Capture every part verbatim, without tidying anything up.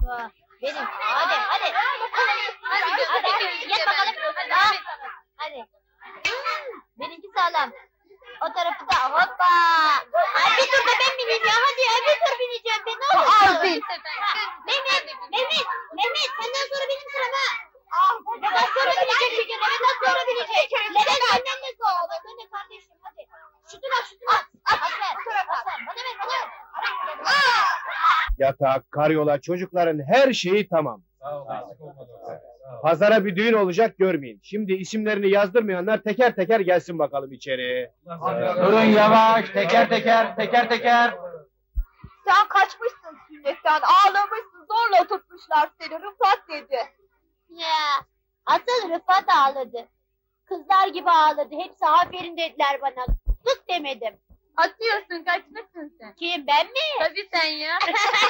Bu, benim. Hadi, hadi. Hadi, hadi. Yat bakalım. Ha, hadi. Hmm, benimki sağlam. O tarafı da hoppa. Ay bir tur da ben bineyim ya. Hadi ya bir tur bineceğim ben. Ne olur. Al bin. Mehmet, Mehmet, Mehmet senden sonra benim sıram ha. Neden sonra binecek bir gün? Neden sonra binecek? Neden senden de sonra? Ben de kardeşim hadi. Şutunu at, şutunu at. Afer, afer. Bana ver, bana ver. Yatak, karyola, çocukların her şeyi tamam. Pazara bir düğün olacak görmeyin. Şimdi isimlerini yazdırmayanlar teker teker gelsin bakalım içeri. Durun yavaş, teker teker, teker teker. Sen kaçmışsın sünnetten, ağlamışsın, zorla oturtmuşlar seni, Rıfat dedi. Ya, asıl Rıfat ağladı. Kızlar gibi ağladı. Hepsi aferin dediler bana. Sus demedim. Atıyorsun, kaçmışsın sen. Kim, ben mi? Tabii sen ya.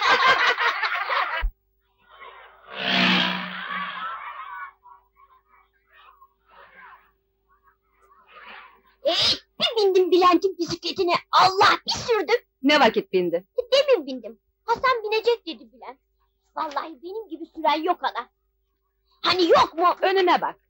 Ee, bir bindim Bülent'in bisikletine. Allah bir sürdüm. Ne vakit bindi? Demin bindim. Hasan binecek dedi Bülent. Vallahi benim gibi süren yok ana. Hani yok mu? Önüne bak.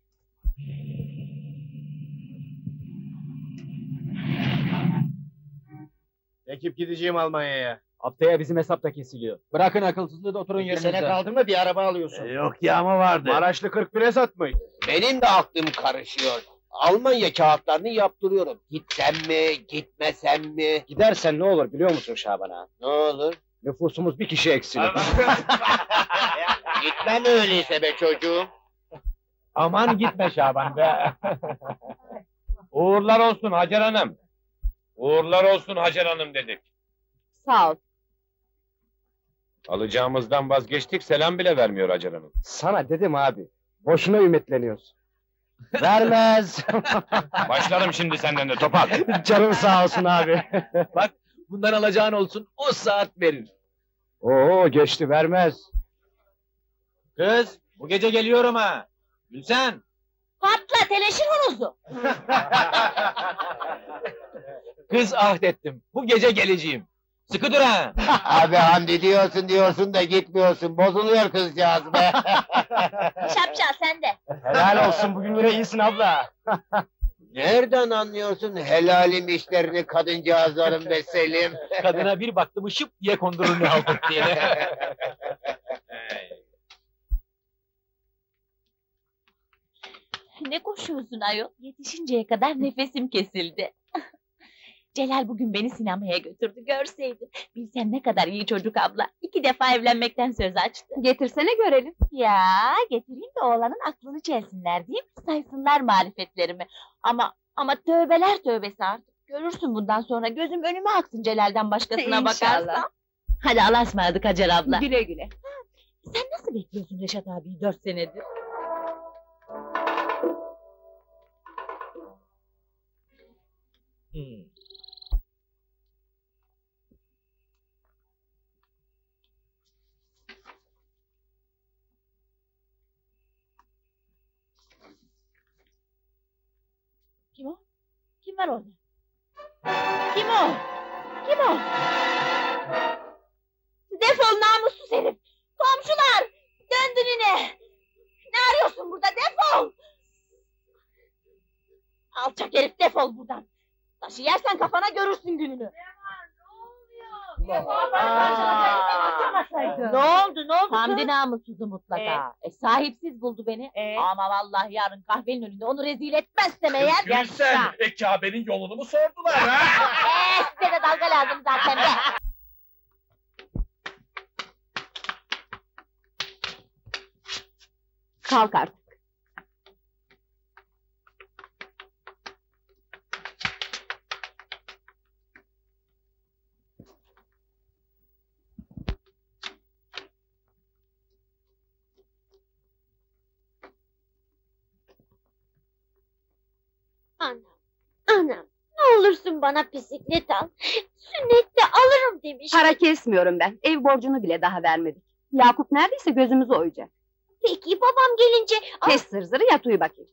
Ekip gideceğim Almanya'ya. Haftaya bizim hesap da kesiliyor. Bırakın akılsızlığı da oturun Bir yerinizde. sene kaldın mı bir araba alıyorsun. Yok yağma vardı. Maraşlı kırk bire satmış. Benim de aklım karışıyor. Almanya kağıtlarını yaptırıyorum. Gitsem mi, gitmesem mi? Gidersen ne olur biliyor musun Şaban ağa? Ne olur? Nüfusumuz bir kişi eksilir. Gitmem öyleyse be çocuğum. Aman gitme Şaban be. Uğurlar olsun Hacer Hanım. Uğurlar olsun Hacer Hanım dedik. Sağ ol. Alacağımızdan vazgeçtik, selam bile vermiyor Hacer Hanım. Sana dedim abi. Boşuna ümitleniyorsun. Vermez. Başlarım şimdi senden de topal. Canın sağ olsun abi. Bak, bundan alacağın olsun, o saat verir. Oo geçti vermez. Kız, bu gece geliyorum ha. Gülsen. Patla teleşir horozu. Kız ahdettim, bu gece geleceğim. Sıkı dur ha. Abi Hamdi diyorsun diyorsun da gitmiyorsun. Bozuluyor kızcağız be. Şapşal sen de. Helal olsun bugünlere iyisin abla. Nereden anlıyorsun helalim işlerini kadıncağızların be Selim? Kadına bir baktım, şıp diye kondurur ne halkuk diye. Ne koşuyorsun ayol? Yetişinceye kadar nefesim kesildi. Celal bugün beni sinemaya götürdü, görseydin. Bilsen ne kadar iyi çocuk abla. İki defa evlenmekten söz açtı. Getirsene görelim. Ya getireyim de oğlanın aklını çelsinler değil mi? Saysınlar marifetlerimi. Ama ama tövbeler tövbesi artık. Görürsün bundan sonra gözüm önüme aksın Celal'den başkasına İnşallah. bakarsam. Hadi Allah'a ısmarladık Hacer abla. Güle güle. Sen nasıl bekliyorsun Reşat abiyi dört senedir? Hmm. Kim o? Kim var orada? Kim o? Kim o? Defol namussuz herif! Komşular! Döndün yine! Ne arıyorsun burada? Defol! Alçak herif defol buradan! Taşı yersen kafana görürsün gününü! Aa. Ne oldu, ne oldu? Hamdi namussuzu mutlaka. E, sahipsiz buldu beni. Ama vallahi yarın kahvenin önünde onu rezil etmezsem eğer... Gülsen, e, Kabe'nin yolunu mu sordular ha? Eee size de dalga lazım zaten be! Kalk artık. Anam, anam. Ne olursun bana bisiklet al. Sünnette alırım demiş. Para kesmiyorum ben. Ev borcunu bile daha vermedik. Yakup neredeyse gözümüzü oyacak. Peki babam gelince... Kes zırzırı yat uyu bakayım.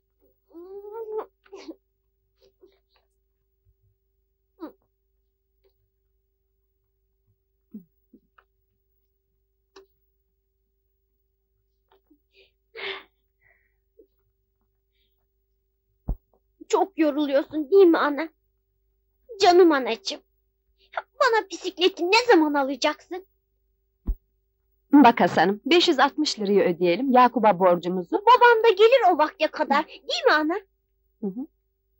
Çok yoruluyorsun değil mi ana? Canım anacığım. Bana bisikleti ne zaman alacaksın? Bak Hasan'ım, beş yüz altmış lirayı ödeyelim, Yakup'a borcumuzu. Babam da gelir o vakte kadar, değil mi ana? Hı hı.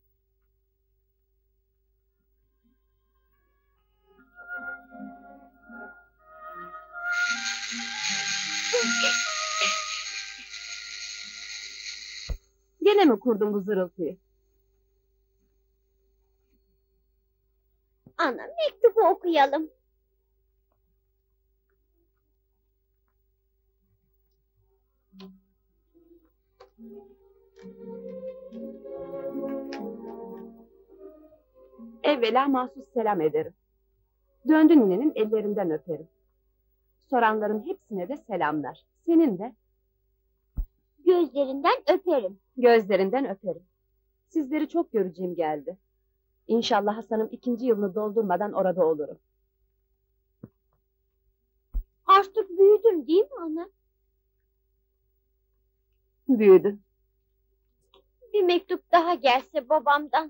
Gene mi kurdun bu zırıltıyı? Ana, mektubu okuyalım. Evvela mahsus selam ederim. Döndü ninenin ellerinden öperim. Soranların hepsine de selamlar. Senin de Gözlerinden öperim. gözlerinden öperim. Sizleri çok göreceğim geldi. İnşallah Hasan'ım ikinci yılını doldurmadan orada olurum. Artık büyüdüm değil mi ana? Büyüdü. Bir mektup daha gelse babamdan.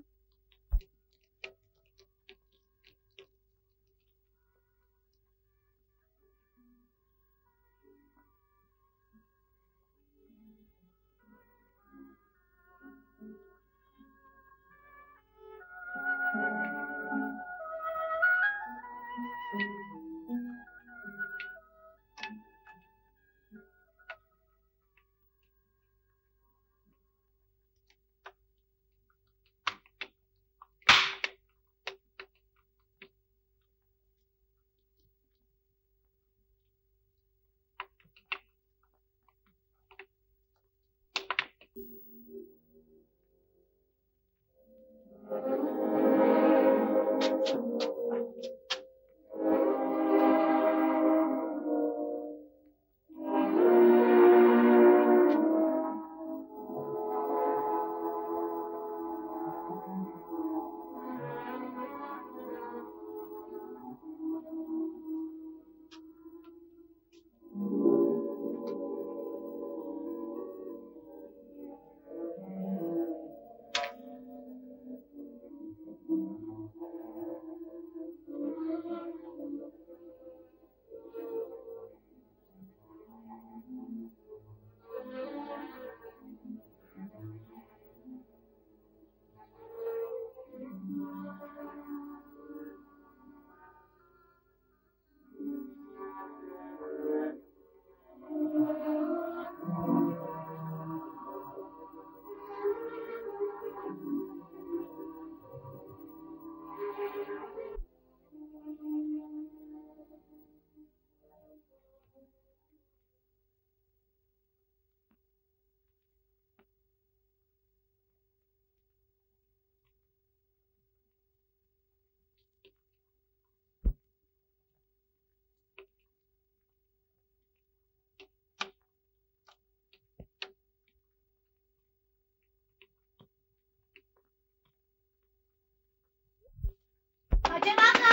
Hacer abla!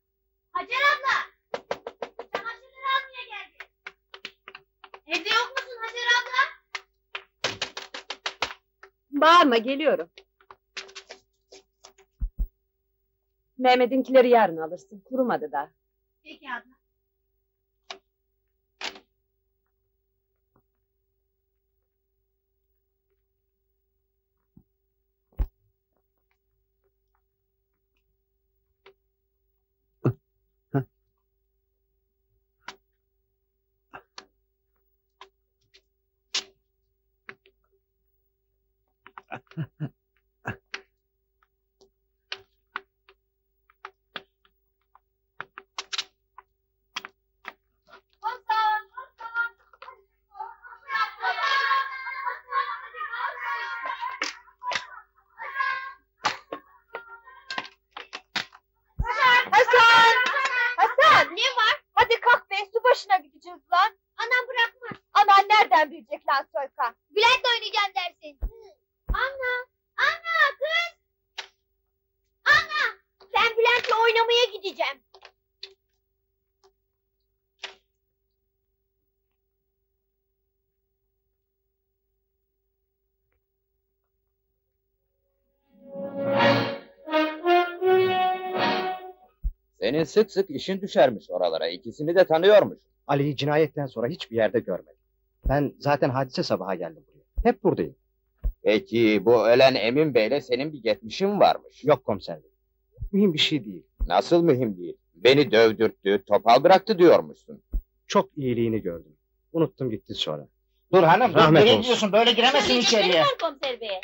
Hacer abla! Çamaşırları almaya geldim. Evde yok musun Hacer abla? Bağırma, geliyorum. Mehmet'inkileri yarın alırsın, kurumadı daha. Peki abla. Hasan! Hasan! Hasan! Hasan! Ne var? Hadi kalk be, su başına gideceğiz lan. Anam bırakmaz. Anan nereden bilecek lan Soyka? Bülent oynayacağım dersin. Anna! Anna kız! Anna! Ben Bülent'le oynamaya gideceğim. Senin sık sık işin düşermiş oralara. İkisini de tanıyormuş. Ali'yi cinayetten sonra hiçbir yerde görmedim. Ben zaten hadise sabaha geldim buraya. Hep buradayım. Peki bu ölen Emin Bey'le senin bir geçmişin varmış. Yok komiser bey. Mühim bir şey değil. Nasıl mühim değil? Beni dövdürttü, topal bıraktı diyormuşsun. Çok iyiliğini gördüm. Unuttum gitti sonra. Dur hanım, dur, Rahmet nereye olsun. gidiyorsun? Böyle giremezsin Söyleyecekleri içeriye. var komiser beye.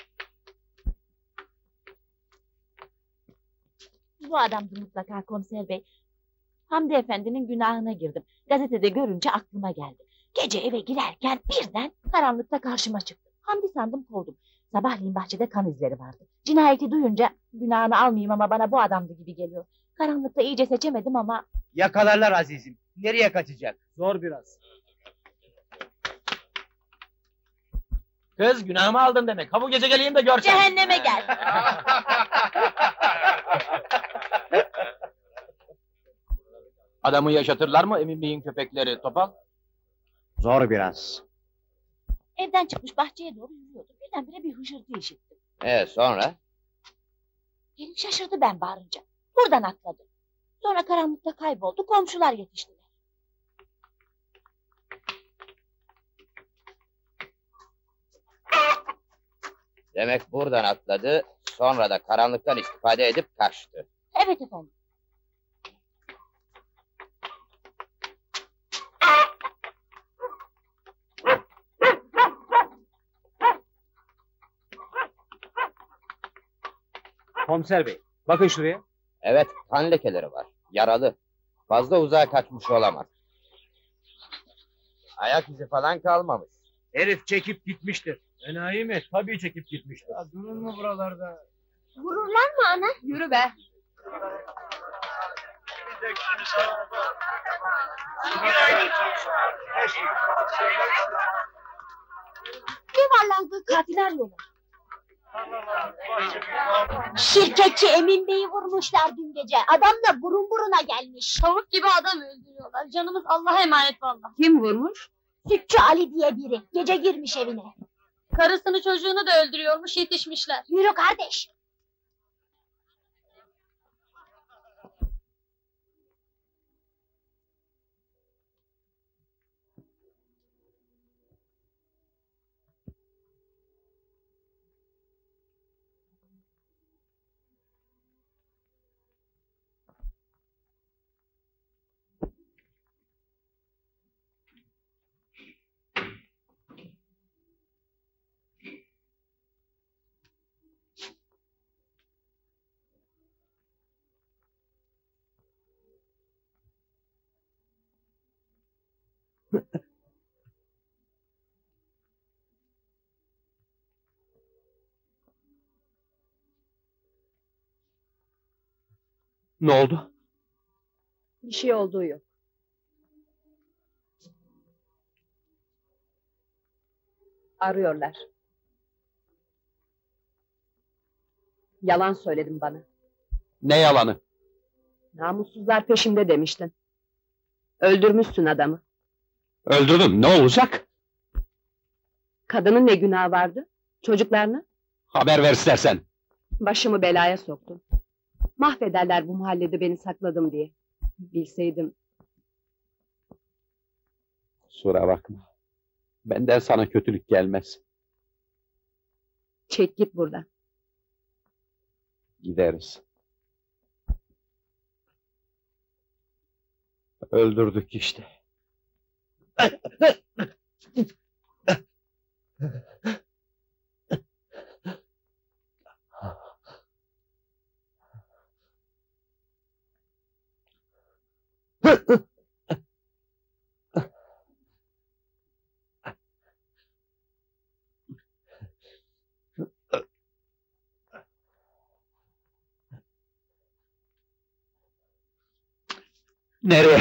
Bu adamdı mutlaka komiser bey. Hamdi Efendi'nin günahına girdim. Gazetede görünce aklıma geldi. Gece eve girerken birden karanlıkta karşıma çıktı. Hamdi sandım kovdum. Sabahleyin bahçede kan izleri vardı. Cinayeti duyunca günahını almayayım ama bana bu adamdı gibi geliyor. Karanlıkta iyice seçemedim ama Yakalarlar azizim. Nereye kaçacak? Zor biraz. Kız günahımı aldın demek. Ha bu gece geleyim de gör sen. cehenneme gel. Adamı yaşatırlar mı Emin Bey'in köpekleri topal? Zor biraz. Evden çıkmış bahçeye doğru yürüyordu. Birdenbire bir hışırtı işittim. Ee sonra? Herif şaşırdı ben bağırınca. Buradan atladı. Sonra karanlıkta kayboldu. Komşular yetiştiler. Demek buradan atladı, sonra da karanlıktan istifade edip kaçtı. Evet efendim. Komiser bey, bakın şuraya. Evet, kan lekeleri var. Yaralı. Fazla uzağa kaçmış olamaz. Ayak izi falan kalmamış. Herif çekip gitmiştir. Enayi mi? Tabii çekip gitmiştir. Ya durur mu buralarda? Vururlar mı ana? Yürü be. Yuvarlandı. Katil arıyorlar. Şirketçi Emin Bey'i vurmuşlar dün gece. Adam da burun buruna gelmiş. Tavuk gibi adam öldürüyorlar. Canımız Allah'a emanet vallahi. Kim vurmuş? Sütçü Ali diye biri. Gece girmiş evine. Karısını çocuğunu da öldürüyormuş, yetişmişler. Yürü kardeş. Ne oldu? Bir şey olduğu yok. Arıyorlar. Yalan söyledin bana. Ne yalanı? Namussuzlar peşimde demiştin. Öldürmüşsün adamı. Öldürdüm, ne olacak? Kadının ne günahı vardı? Çocuklarını? Haber ver istersen. Başımı belaya soktun. Mahvederler bu mahallede beni sakladım diye. Bilseydim. Kusura bakma. Benden sana kötülük gelmez. Çek git buradan. Gideriz. Öldürdük işte. Nereye?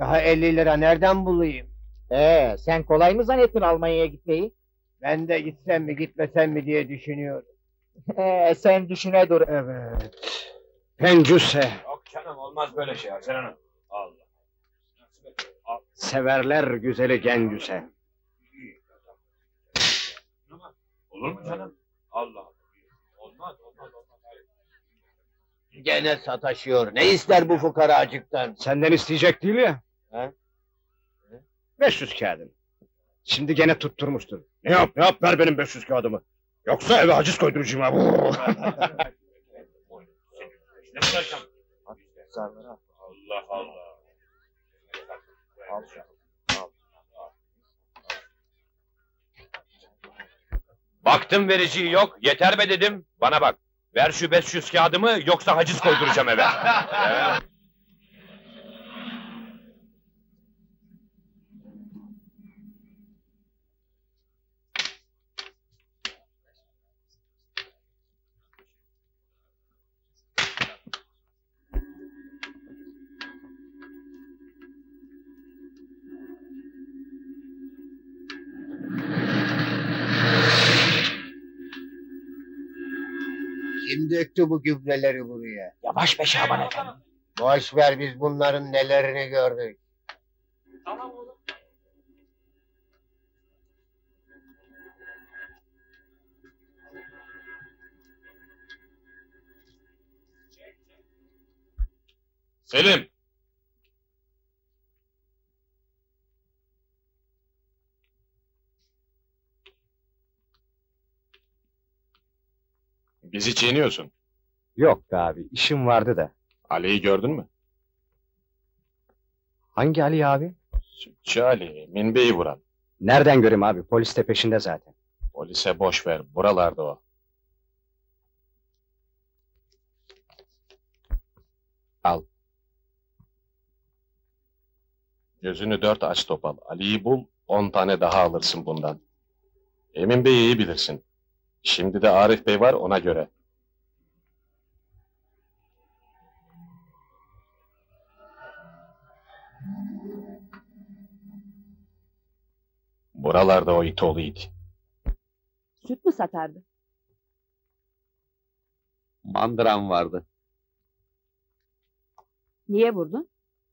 Daha elli lira nereden bulayım? Ee, sen kolay mı zannettin Almanya'ya gitmeyi? Ben de gitsem mi gitmesem mi diye düşünüyorum. Ee, sen düşüne dur. Evet. Pencüse. Yok canım olmaz böyle şey Hasan Hanım. Allah. Severler güzeli gencüse. Olur mu canım? Allah. Olmaz olmaz olmaz. Hayır. Gene sataşıyor. Ne ister bu fukaracıktan? Senden isteyecek değil ya. Ha? beş yüz kağıdın. Şimdi gene tutturmuştur. Ne yap ne yap ver benim beş yüz kağıdımı. Yoksa eve haciz koyduracağım ha. Ne bırakacağım? Allah Allah. Al şu. Baktım vericiyi yok. Yeter be dedim. Bana bak. Ver şu beş yüz kağıdımı yoksa haciz koyduracağım eve. Evet. Kim döktü bu gübreleri buraya? Yavaş be Şaban efendi. Boş ver, biz bunların nelerini gördük. Tamam oğlum. Selim. Bizi çiğniyorsun. Yok be abi işim vardı da. Ali'yi gördün mü? Hangi Ali abi? Sütçü Ali, minbeyi vuran. Nereden göreyim abi? Polis de peşinde zaten. Polise boş ver, buralarda o. Al. Gözünü dört aç topal. Ali'yi bul, on tane daha alırsın bundan. Emin Bey'i iyi bilirsin. Şimdi de Arif Bey var, ona göre. Buralarda o it oğlu it. Süt mü satardı? Mandıram vardı. Niye vurdun?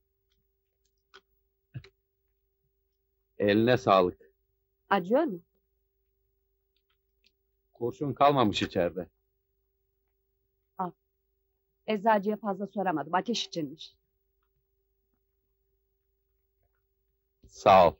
Eline sağlık. Acıyor mu? Kurşun kalmamış içeride. Eczacıya fazla soramadım. Ateş içinmiş. Sağ ol.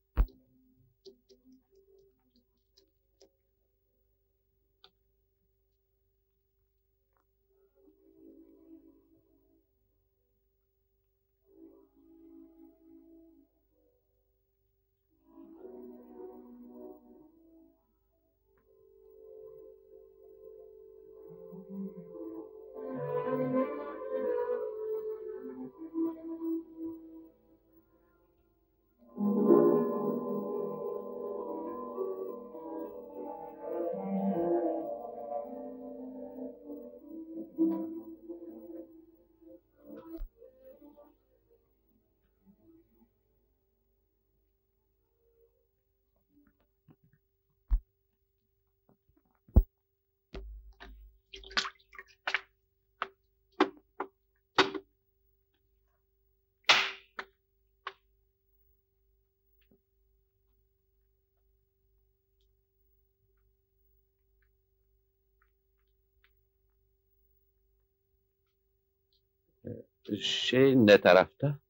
Şey ne tarafta?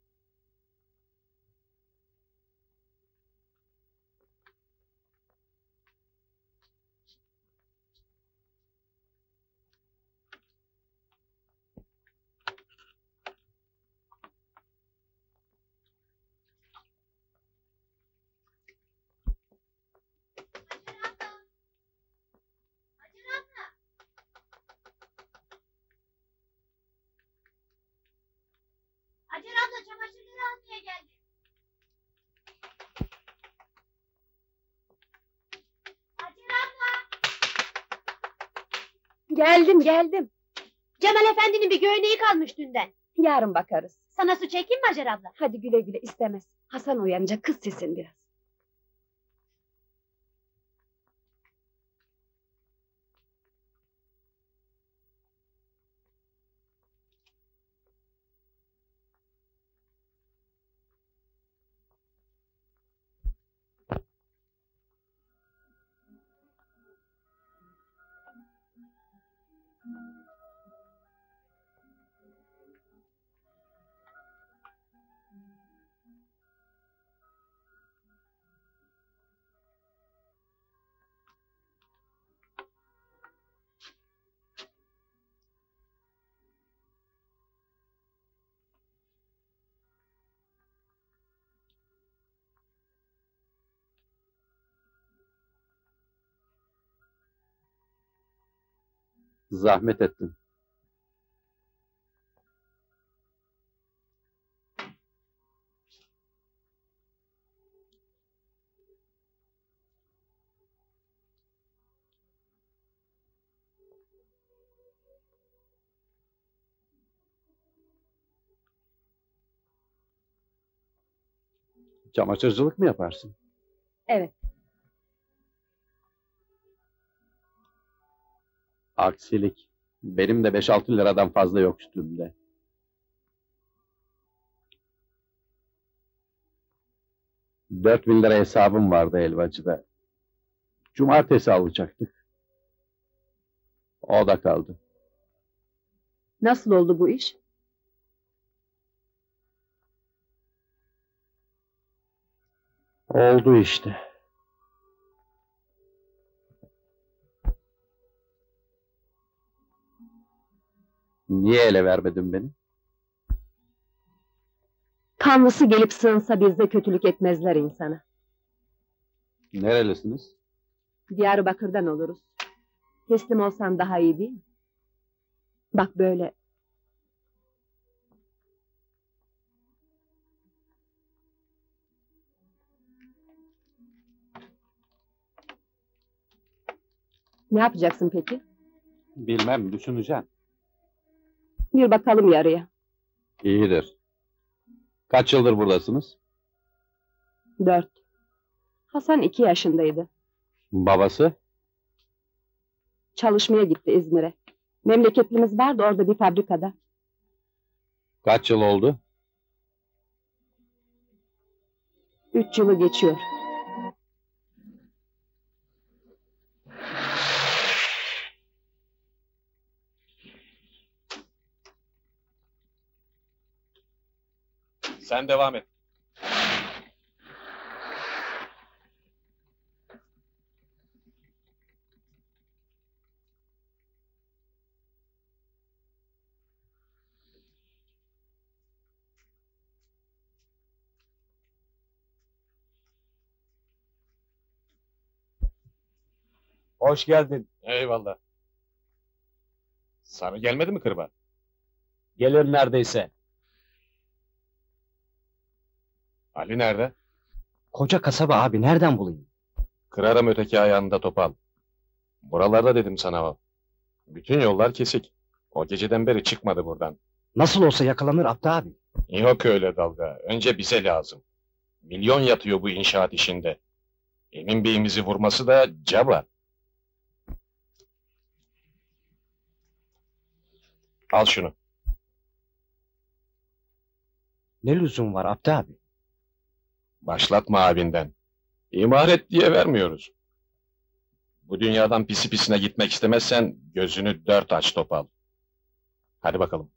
Hacer abla çamaşırları almaya geldi. Hacer abla. Geldim geldim. Cemal efendinin bir göğneği kalmış dünden. Yarın bakarız. Sana su çekeyim mi Hacer abla? Hadi güle güle, istemez. Hasan uyanınca kız sesin biraz. Zahmet ettin. Çamaşırcılık mı yaparsın? Evet. Aksilik. Benim de beş altı liradan fazla yok üstümde. Dört bin lira hesabım vardı helvacıda. Cumartesi alacaktık. O da kaldı. Nasıl oldu bu iş? Oldu işte. Niye ele vermedin beni? Kanlısı gelip sığınsa bizde kötülük etmezler insana. Nerelisiniz? Diyarbakır'dan oluruz. Teslim olsan daha iyi değil mi? Bak böyle. Ne yapacaksın peki? Bilmem, düşüneceğim. Bir bakalım yarıya. İyidir. Kaç yıldır buradasınız? Dört. Hasan iki yaşındaydı. Babası? Çalışmaya gitti İzmir'e. Memleketlimiz vardı orada bir fabrikada. Kaç yıl oldu? Üç yılı geçiyor. Sen devam et. Hoş geldin. Eyvallah. Sana gelmedi mi kırba? Gelir neredeyse. Ali nerede? Koca kasaba abi nereden bulayım? Kırarım öteki ayağını da topal. Buralarda dedim sana o. Bütün yollar kesik. O geceden beri çıkmadı buradan. Nasıl olsa yakalanır Abdi abi. Yok öyle dalga. Önce bize lazım. Milyon yatıyor bu inşaat işinde. Emin Bey'imizi vurması da caba. Al şunu. Ne lüzum var Abdi abi? Başlatma abinden. İmar et diye vermiyoruz. Bu dünyadan pisi pisine gitmek istemezsen gözünü dört aç topal. Hadi bakalım.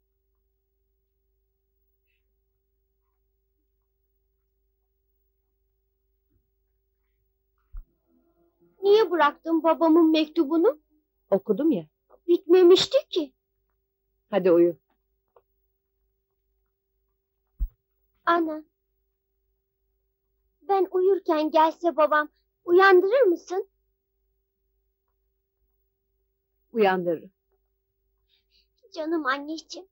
Niye bıraktın babamın mektubunu? Okudum ya. Bitmemişti ki. Hadi uyu. Ana. Ben uyurken gelse babam uyandırır mısın? Uyandırırım. Canım anneciğim.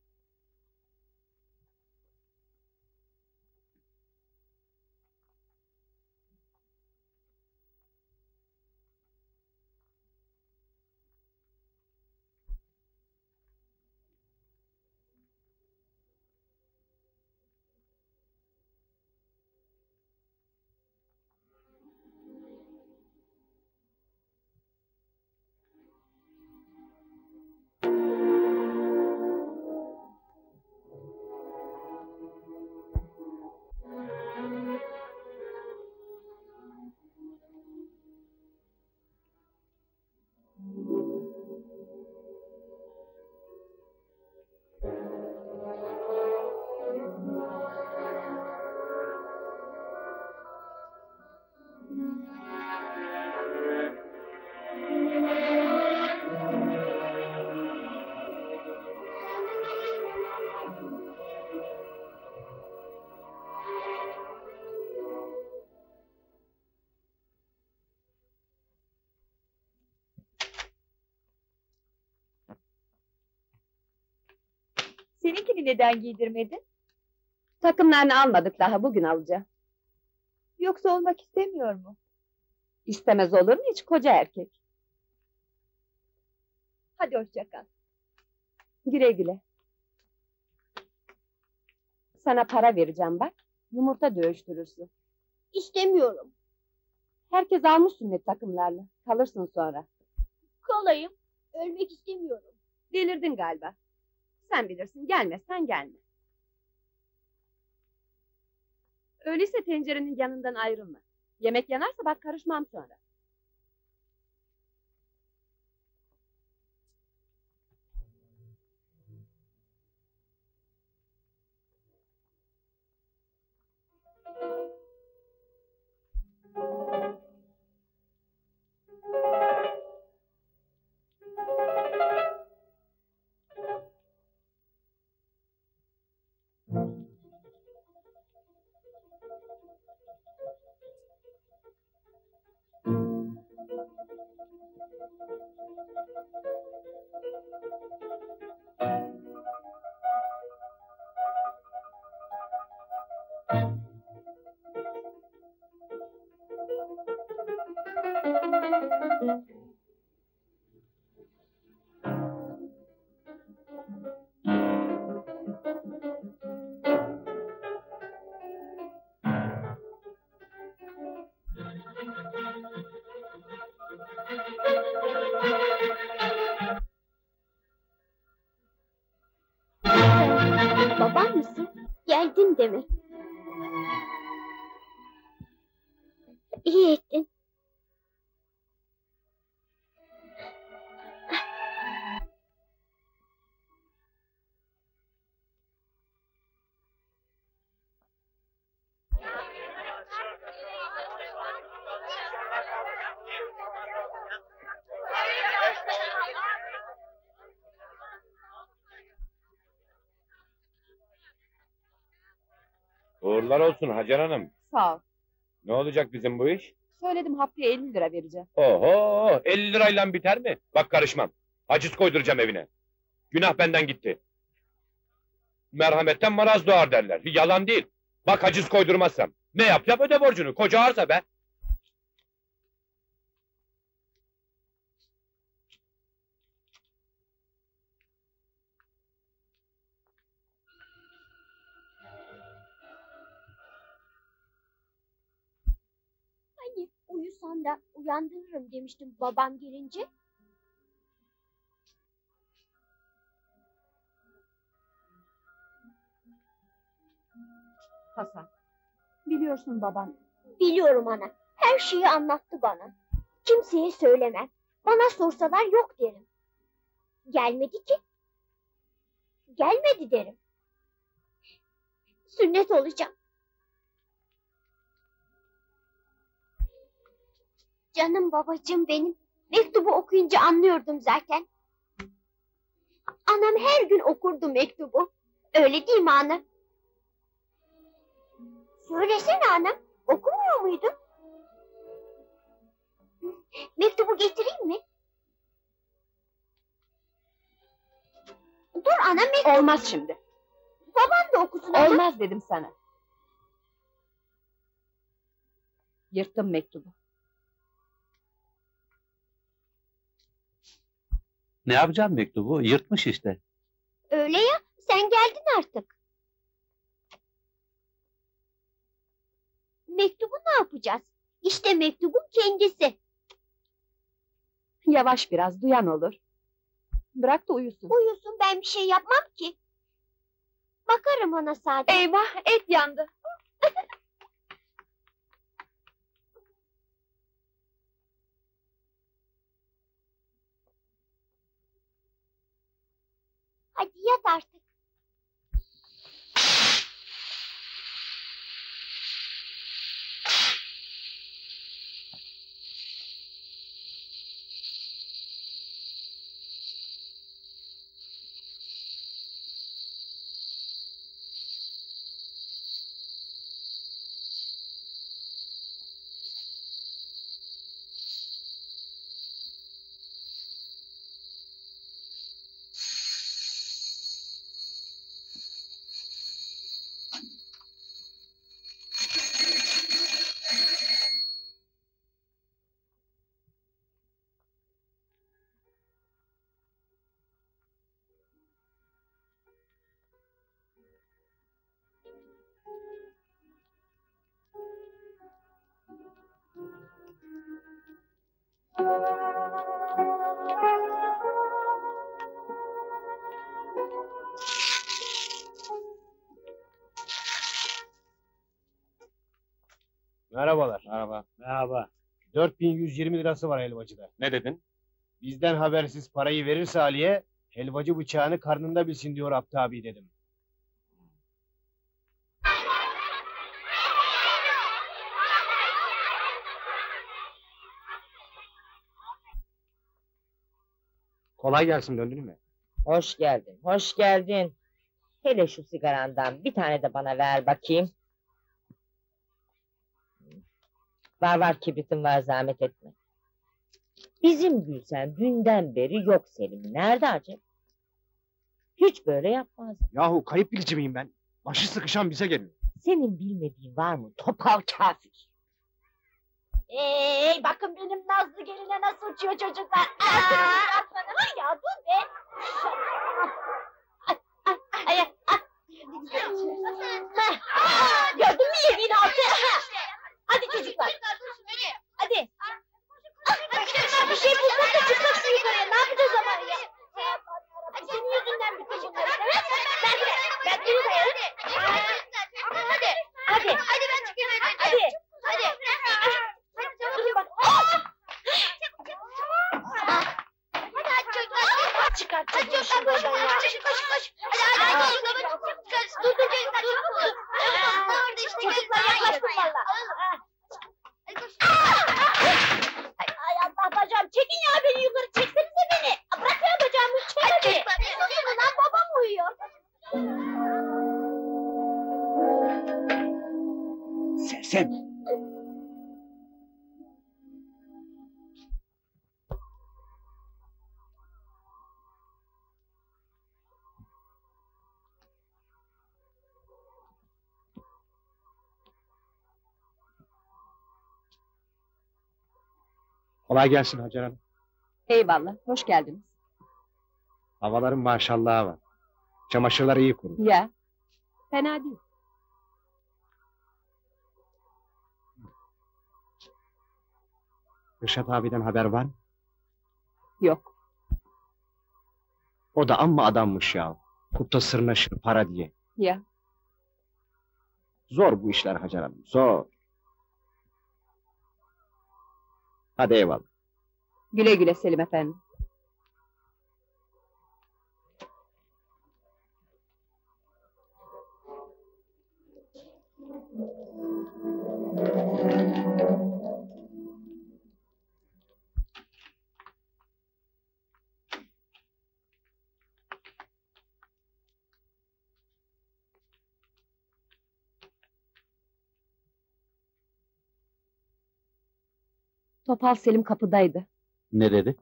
Seninkini neden giydirmedin? Takımlarını almadık daha, bugün alacağım. Yoksa olmak istemiyor mu? İstemez olur mu hiç koca erkek? Hadi hoşça kal. Güle güle. Sana para vereceğim bak. Yumurta dövüştürürsün. İstemiyorum. Herkes almış sünnet takımlarını. Kalırsın sonra. Kalayım. Ölmek istemiyorum. Delirdin galiba. Sen bilirsin, gelmezsen gelme. Öyleyse tencerenin yanından ayrılma. Yemek yanarsa bak karışmam sonra. Babam mısın? Geldin demek. İyi ettin. Uğurlar olsun Hacer Hanım. Sağ ol. Ne olacak bizim bu iş? Söyledim, haftaya elli lira vereceğim. Oho, elli lirayla biter mi? Bak karışmam. Haciz koyduracağım evine. Günah benden gitti. Merhametten maraz doğar derler. Yalan değil. Bak haciz koydurmazsam. Ne yap yap öde borcunu. Koca arsa be. Hani uyusan da uyandırırım demiştim babam gelince. Hasan, biliyorsun baban. Biliyorum ana. Her şeyi anlattı bana. Kimseye söylemem. Bana sorsalar yok derim. Gelmedi ki. Gelmedi derim. Sünnet olacağım. Canım babacığım benim. Mektubu okuyunca anlıyordum zaten. Anam her gün okurdu mektubu. Öyle değil mi ana? Söylesene anam. Okumuyor muydun? Mektubu getireyim mi? Dur ana mektup. Olmaz şimdi. Baban da okusun ana. Olmaz dedim sana. Yırttım mektubu. Ne yapacağım mektubu? Yırtmış işte. Öyle ya, sen geldin artık. Mektubu ne yapacağız? İşte mektubun kendisi. Yavaş biraz, duyan olur. Bırak da uyusun. Uyusun, ben bir şey yapmam ki. Bakarım ona sadece. Eyvah, et yandı. Hadi yat artık. Merhabalar. Merhaba. Merhaba. dört bin yüz yirmi lirası var helvacıda. Ne dedin? Bizden habersiz parayı verirse Ali'ye, helvacı bıçağını karnında bilsin diyor Abdi abi dedim. Kolay gelsin, döndün mü? Hoş geldin, hoş geldin. Hele şu sigarandan bir tane de bana ver bakayım. Var var kibritim var, zahmet etme. Bizim Gülsen dünden beri yok Selim. Nerede acaba? Hiç böyle yapmaz. Yahu kayıp bilici miyim ben? Başı sıkışan bize geliyor. Senin bilmediğin var mı? Topal kafir. Ey bakın benim Nazlı geline nasıl uçuyor çocuklar. Aa, ay ya dur be. Ay, ay, ay, ay. Aa, gördün mü yediğin altı? Hadi çocuklar. Hadi. Bir şey bulsak da çıksak şu yukarıya. Ne yapacağız ama ya? Senin yüzünden bütün bunları. Ben de. Ben de yukarıya. Hadi. Hadi. Hadi ben çıkayım. Hadi. Hadi. Durun bak. Hadi hadi çocuklar. Çıkartacağım şimdi buradan ya. Koş koş koş. Hadi hadi hadi. Dur dur dur. Dur. Orada işte. Çocuklar yaklaştım valla. Ay Allah bacağım. Çekin ya beni yukarı. Çeksenize beni. Bırak ya bacağımı. Çek beni. Lan babam uyuyor. Sersem! Kolay gelsin Hacer Hanım. Eyvallah, hoş geldiniz. Havaların maşallahı var. Çamaşırlar iyi kurulu. Ya, fena değil. Kürşat abiden haber var mı? Yok. O da amma adammış ya. Kupta sırnaşır para diye. Ya, Zor bu işler Hacer Hanım, zor. Hadi eyvallah. güle güle Selim efendi. Topal Selim kapıdaydı. Ne dedi?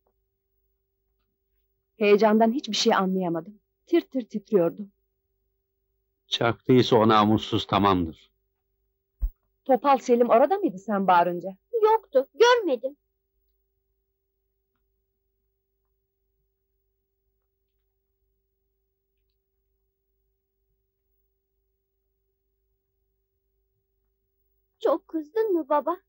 Heyecandan hiçbir şey anlayamadım. Tir tir titriyordu. Çaktıysa o namussuz tamamdır. Topal Selim orada mıydı sen bağırınca? Yoktu. Görmedim. Çok kızdın mı baba?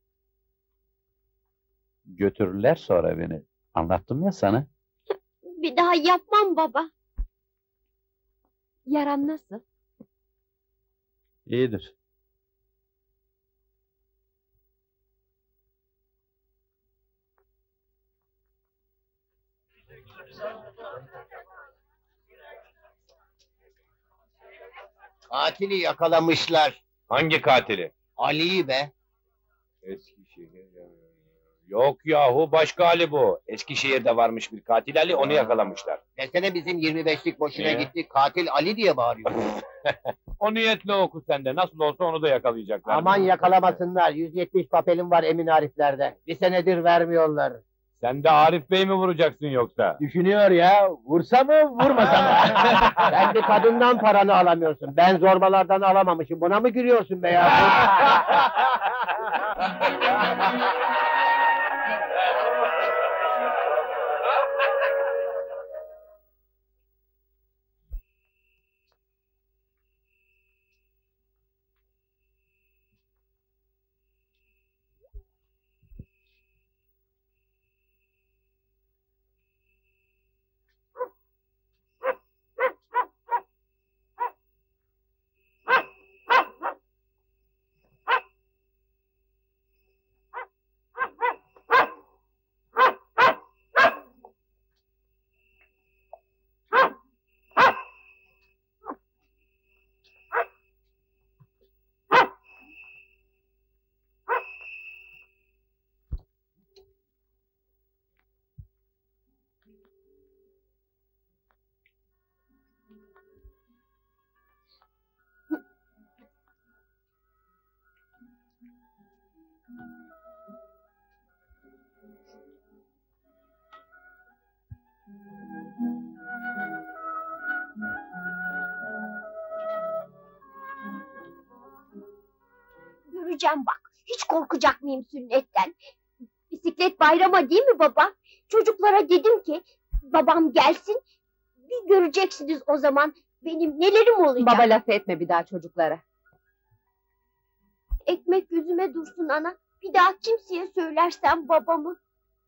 Götürürler sonra beni. Anlattım ya sana. Bir daha yapmam baba. Yaran nasıl? İyidir. Katili yakalamışlar. Hangi katili? Ali'yi be. Eskişehir. Yok yahu başka Ali bu. Eskişehir'de varmış bir katil Ali onu yakalamışlar. Desene bizim yirmi beşlik boşuna Niye? gitti. Katil Ali diye bağırıyor. O niyetle oku sen de. Nasıl olsa onu da yakalayacaklar. Aman yakalamasınlar. yüz yetmiş papelim var Emin Arifler'de. Bir senedir vermiyorlar. Sen de Arif Bey mi vuracaksın yoksa? Düşünüyor ya. Vursa mı vurmasa mı? Sen de kadından paranı alamıyorsun. Ben zorbalardan alamamışım. Buna mı gülüyorsun be ya? göreceğim bak. Hiç korkacak mıyım sünnetten? Bisiklet bayrama değil mi baba? Çocuklara dedim ki babam gelsin. Bir göreceksiniz o zaman benim nelerim olacak. Baba laf etme bir daha çocuklara. Ekmek yüzüme dursun ana. Bir daha kimseye söylersem babamı.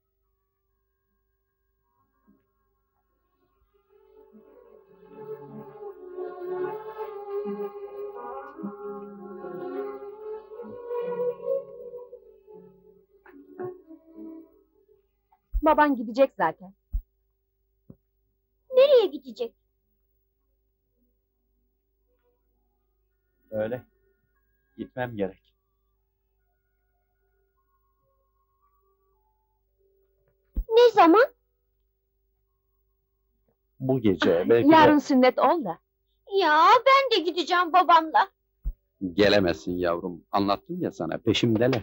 Baban gidecek zaten. Nereye gidecek? Öyle. Gitmem gerek. Ne zaman? Bu gece belki Yarın sünnet ol da. Ya ben de gideceğim babamla. de gelemezsin yavrum. Anlattım ya sana, peşimdeler.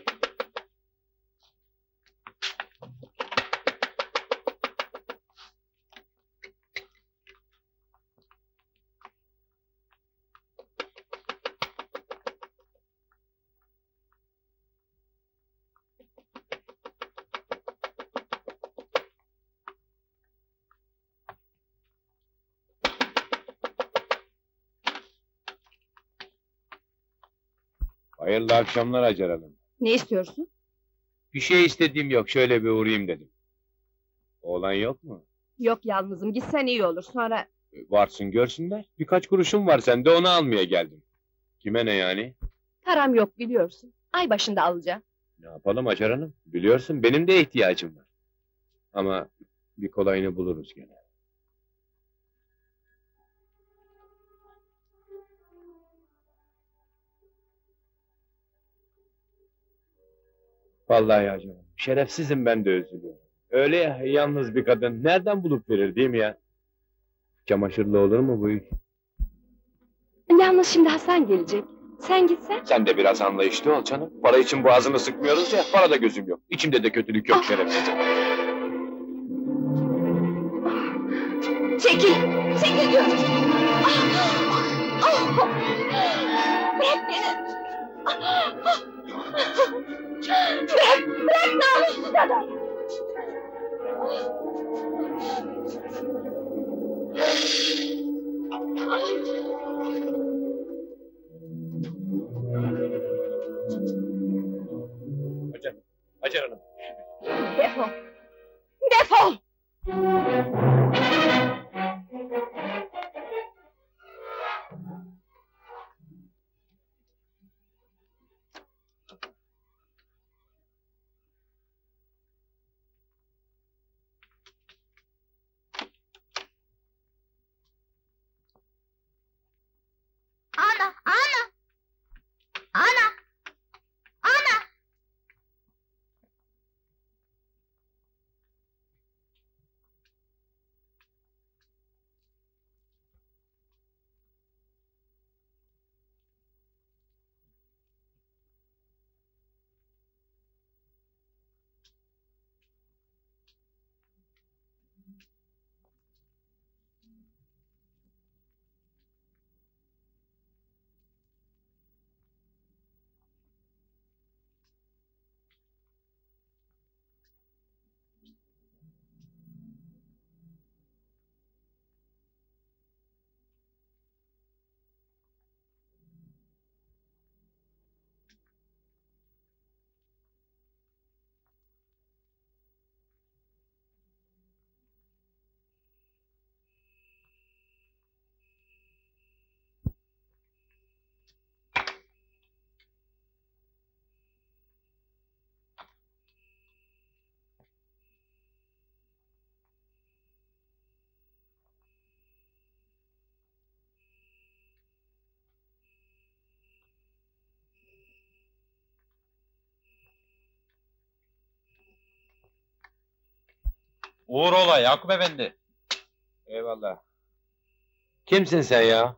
Hayırlı akşamlar Hacer Hanım. Ne istiyorsun? Bir şey istediğim yok, şöyle bir uğrayayım dedim. Oğlan yok mu? Yok yalnızım, gitsen iyi olur. Sonra E, Varsın görsünler. Birkaç kuruşum var sende, onu almaya geldim. Kime ne yani? param yok biliyorsun. Ay başında alacağım. Ne yapalım Hacer Hanım? Biliyorsun benim de ihtiyacım var. Ama bir kolayını buluruz gene. Vallahi Hacer Hanım, şerefsizim, ben de üzülüyorum. Öyle ya, yalnız bir kadın nereden bulup verir değil mi ya? Çamaşırlı olur mu bu iş? Yalnız şimdi Hasan gelecek. Sen gitsen. Sen de biraz anlayışlı ol canım. Para için boğazını sıkmıyoruz ya, para da gözüm yok. İçimde de kötülük yok şerefsizim. Çekil! Çekil diyorum! Ah! Ah! Bırak beni! Bırak! Bırak namussuz adam! Hacer, Hacer Hanım. Defol! Defol! Ana! Ana! Ana! Ana! Uğur ola Yakup Efendi. Eyvallah. Kimsin sen ya?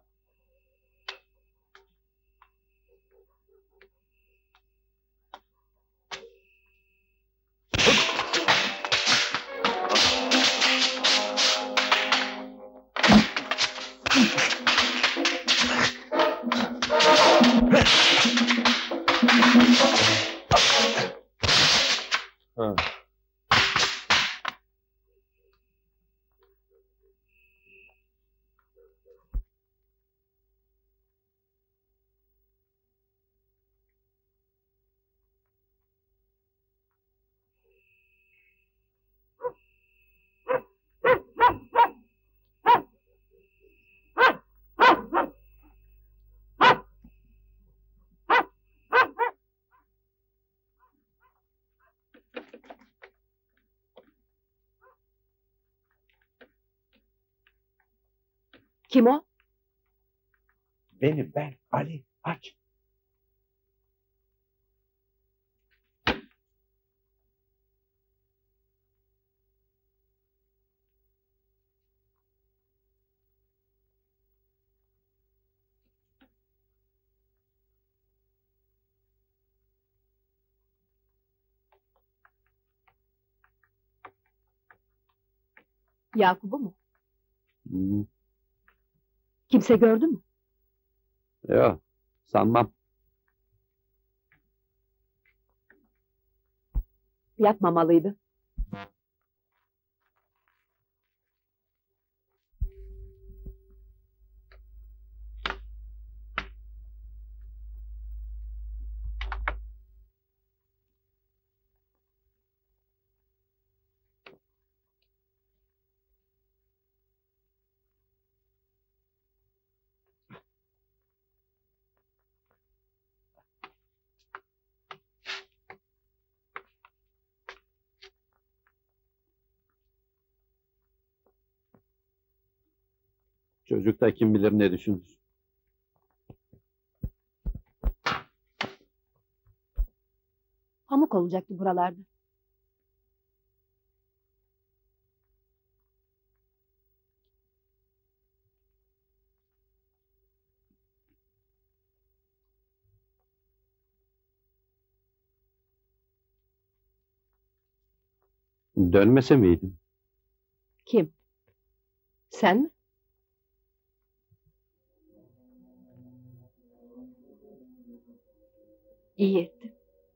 Kim o? Benim ben Ali aç. Yakup'u mu? Hmm, Kimse gördü mü? yok, sanmam. Yapmamalıydı. Çocuk da kim bilir ne düşünür. Pamuk olacaktı buralarda. Dönmese miydim? Kim? Sen mi? İyi ettin.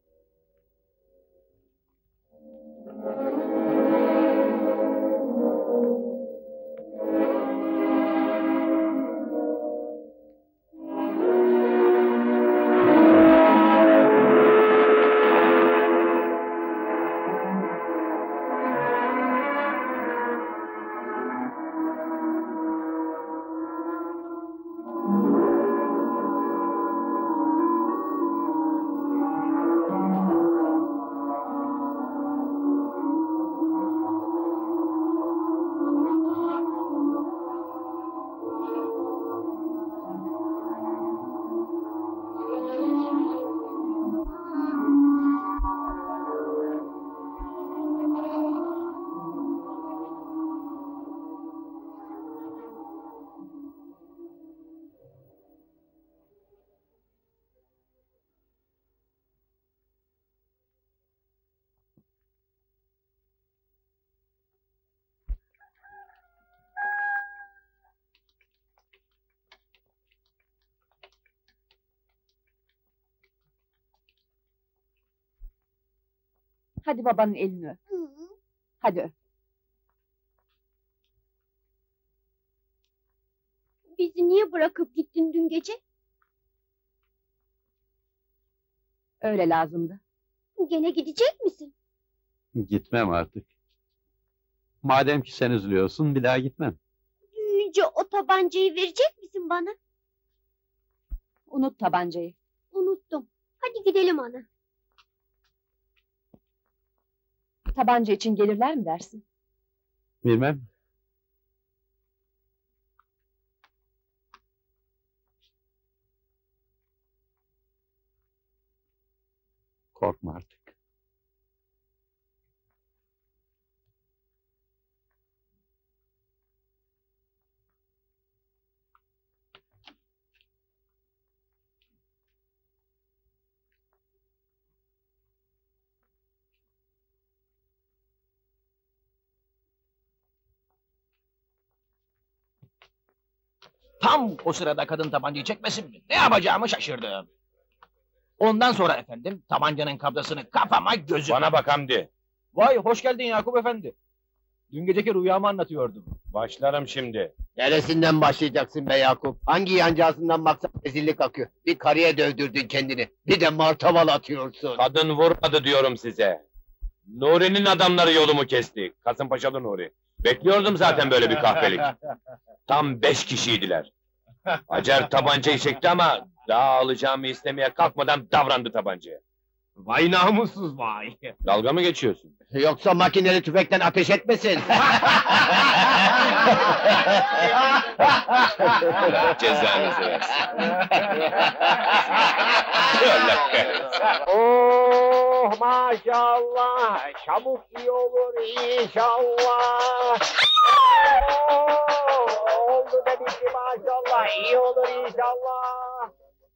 Hadi babanın elini öp. Hadi öp. Bizi niye bırakıp gittin dün gece? Öyle lazımdı. Gene gidecek misin? Gitmem artık. Madem ki sen üzülüyorsun, bir daha gitmem. Büyüyünce o tabancayı verecek misin bana? Unut tabancayı. Unuttum. Hadi gidelim ana. Tabanca için gelirler mi dersin? Bilmem. Korkma artık. Tam o sırada kadın tabancayı çekmesin mi? Ne yapacağımı şaşırdım. Ondan sonra efendim tabancanın kabzasını kafama gözüme... Bana bak Hamdi. Vay hoş geldin Yakup efendi. Dün geceki rüyamı anlatıyordum. Başlarım şimdi. Neresinden başlayacaksın be Yakup? Hangi yancağısından baksan rezillik akıyor. Bir karıya dövdürdün kendini. Bir de martaval atıyorsun. Kadın vurmadı diyorum size. Nuri'nin adamları yolumu kesti. Kasımpaşalı Nuri. Bekliyordum zaten böyle bir kahpelik. Tam beş kişiydiler. Hacer tabancayı çekti ama daha alacağımı istemeye kalkmadan davrandı tabancaya. Vay namussuz vay! Dalga mı geçiyorsun? Yoksa makineli tüfekten ateş etmesin! Allah cezanızı versin. Allah kahretsin. Oh maşallah! Çabuk iyi olur inşallah! Oh, oldu da bitti maşallah! İyi olur inşallah!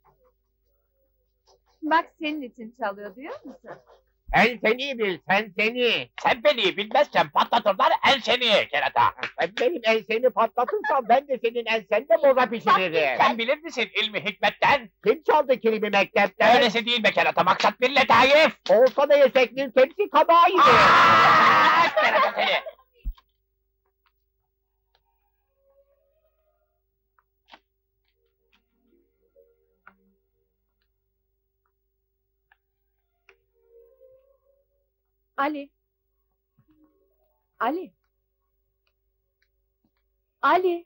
Bak senin için çalıyor, duyuyor musun? Sen seni bil, sen seni! Sen beni bilmezsen patlatırlar enseni kerata. Sen benim ensemi patlatırsan ben de senin ensende boza pişiririm! Sen bilir misin ilmi hikmetten? Kim çaldı kilimi mektepten? Öylesi değil be kerata, maksat bir letaif. Olsa da yesek bir tepsi tabağı yedi! Aa, kerata seni. Ali. Ali. Ali.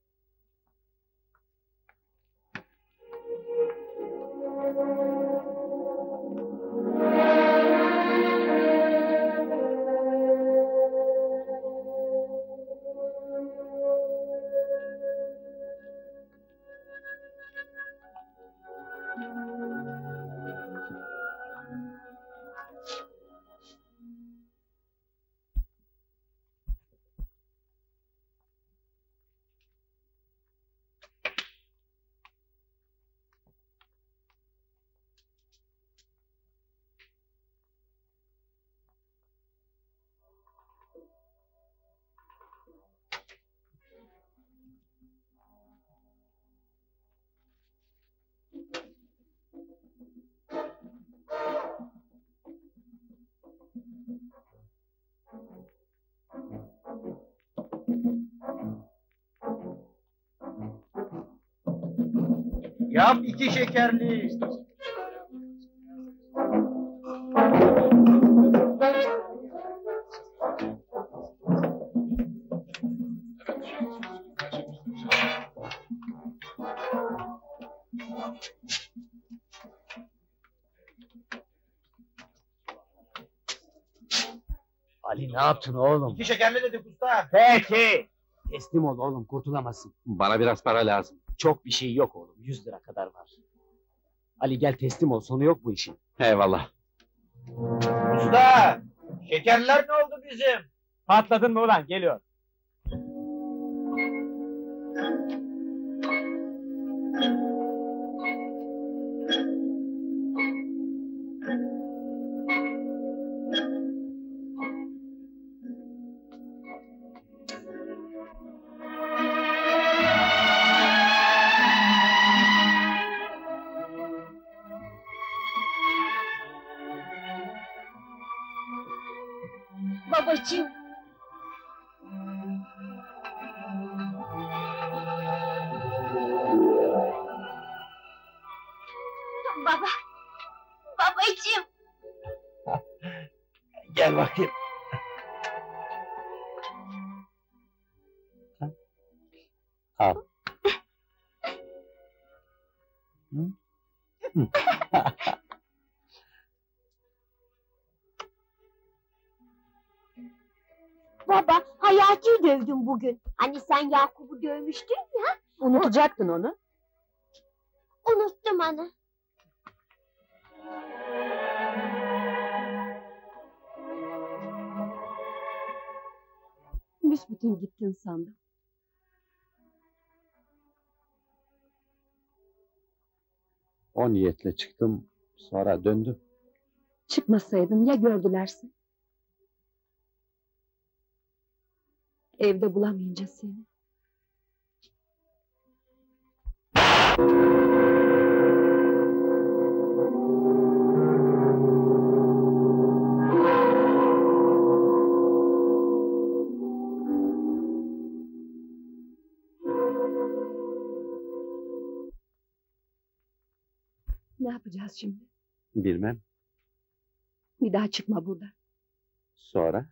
Yap iki şekerli! Ali ne yaptın oğlum? İki şekerli dedik usta! Peki! Teslim ol oğlum, kurtulamazsın. Bana biraz para lazım. Çok bir şey yok oğlum, yüz lira kadar var. Ali gel teslim ol, sonu yok bu işin. Eyvallah. Usta! Şekerler ne oldu bizim? Patladın mı ulan, geliyor. Babacığım. Baba. Babacığım. Gel bakayım. Al. Hı? Hı. Baba, Hayati'yi dövdüm bugün. Hani sen Yakup'u dövmüştün ya. Unutacaktın onu. Unuttum onu. Büsbütün gittin sandım. O niyetle çıktım, sonra döndüm. Çıkmasaydın ya gördülerse? Evde bulamayınca seni. Ne yapacağız şimdi? Bilmem. Bir daha çıkma buradan. Sonra?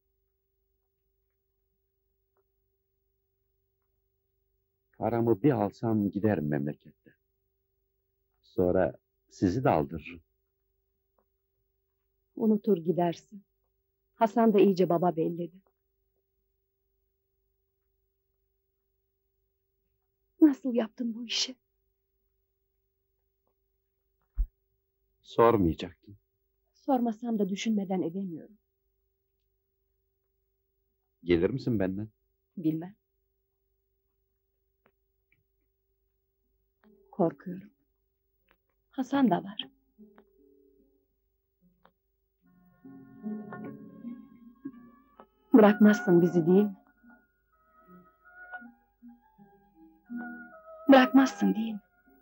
Paramı bir alsam giderim memlekette. Sonra sizi de aldırırım. Unutur gidersin. Hasan da iyice baba belledi. Nasıl yaptın bu işi? Sormayacaktım. Sormasam da düşünmeden edemiyorum. Gelir misin benden? Bilmem. Korkuyorum. Hasan da var. Bırakmazsın bizi değil mi? Bırakmazsın değil mi?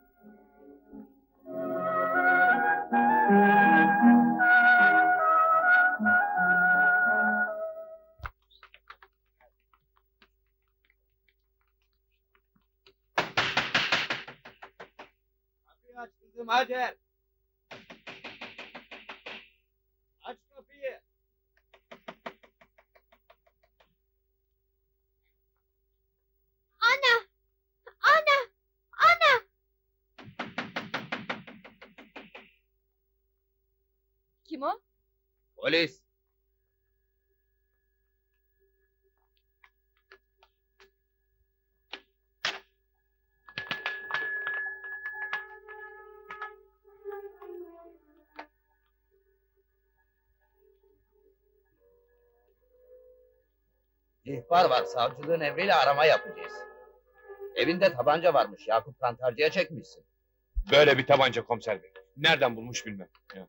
Kapıyı aç kızım hadi. Aç kapıyı. Ana! Ana! Ana! Kim o? Polis. İhbar var, savcılığın emriyle arama yapacağız. Evinde tabanca varmış, Yakup Kantarcı'ya çekmişsin. Böyle bir tabanca komiser bey. Nereden bulmuş bilmem. Ya.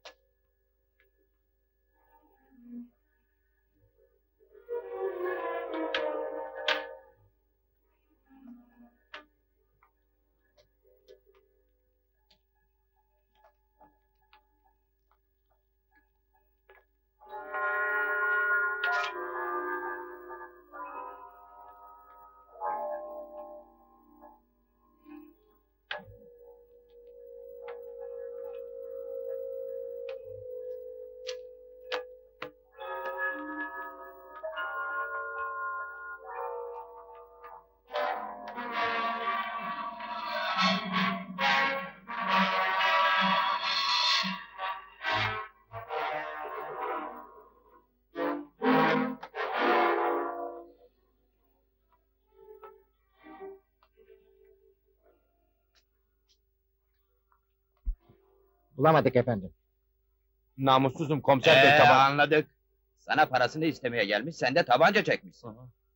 Bulamadık efendim. Namussuzum komiser bey Ee, taban... anladık. Sana parasını istemeye gelmiş, sen de tabanca çekmişsin.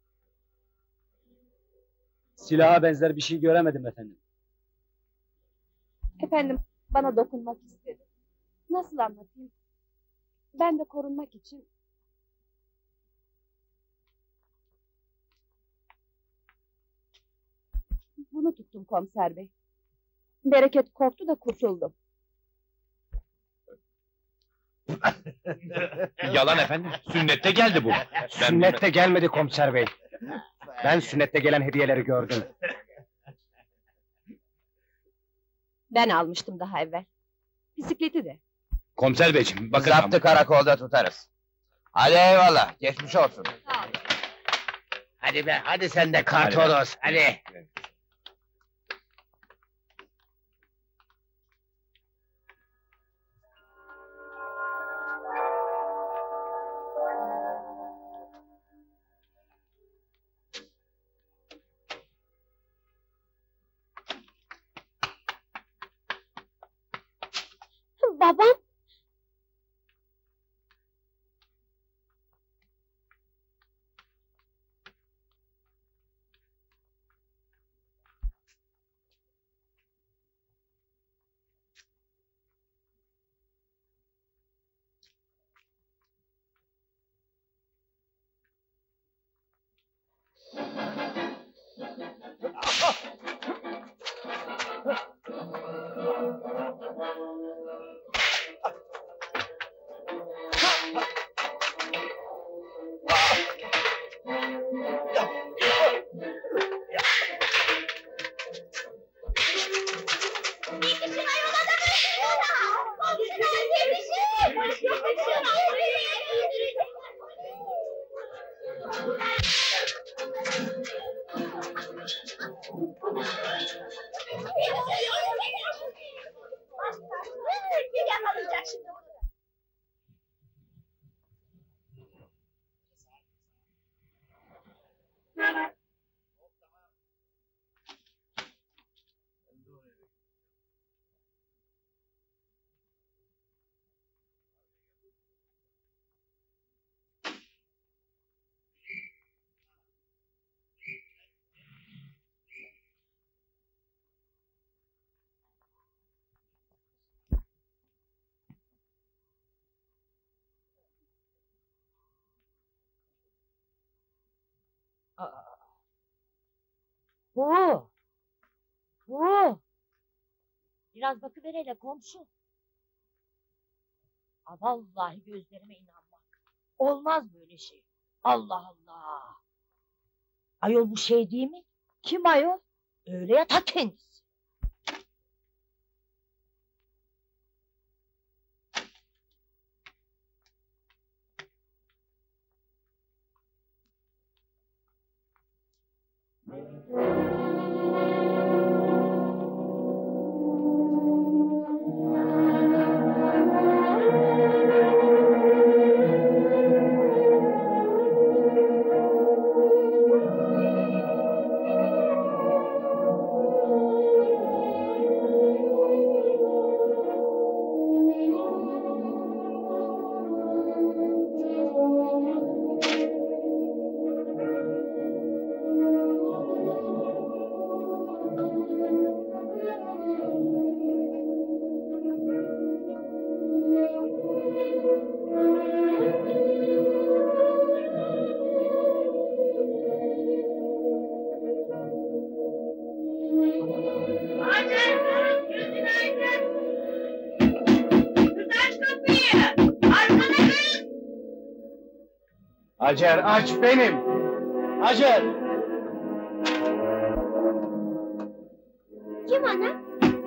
Silaha benzer bir şey göremedim efendim. Efendim, bana dokunmak istedi. Nasıl anlatayım? Ben de korunmak için... Bunu tuttum komiser bey. Bereket korktu da kurtuldum. Yalan efendim, sünnette geldi bu. Ben Sünnette gelmedi komiser bey. Ben sünnette gelen hediyeleri gördüm. Ben almıştım daha evvel. Bisikleti de. Komiser beyciğim, bakın... Zaptı karakolda tutarız. Hadi eyvallah, geçmiş olsun. Hadi be hadi sen de kartolos hadi. Babam! Aa. Bu. Bu. Biraz bakıver hele komşu. Aa, vallahi gözlerime inanmak. Olmaz böyle şey. Allah Allah. Ayol bu şey değil mi? Kim ayol? Öyle ya ta kendisi. Hacer aç benim. Hacer. Kim ana?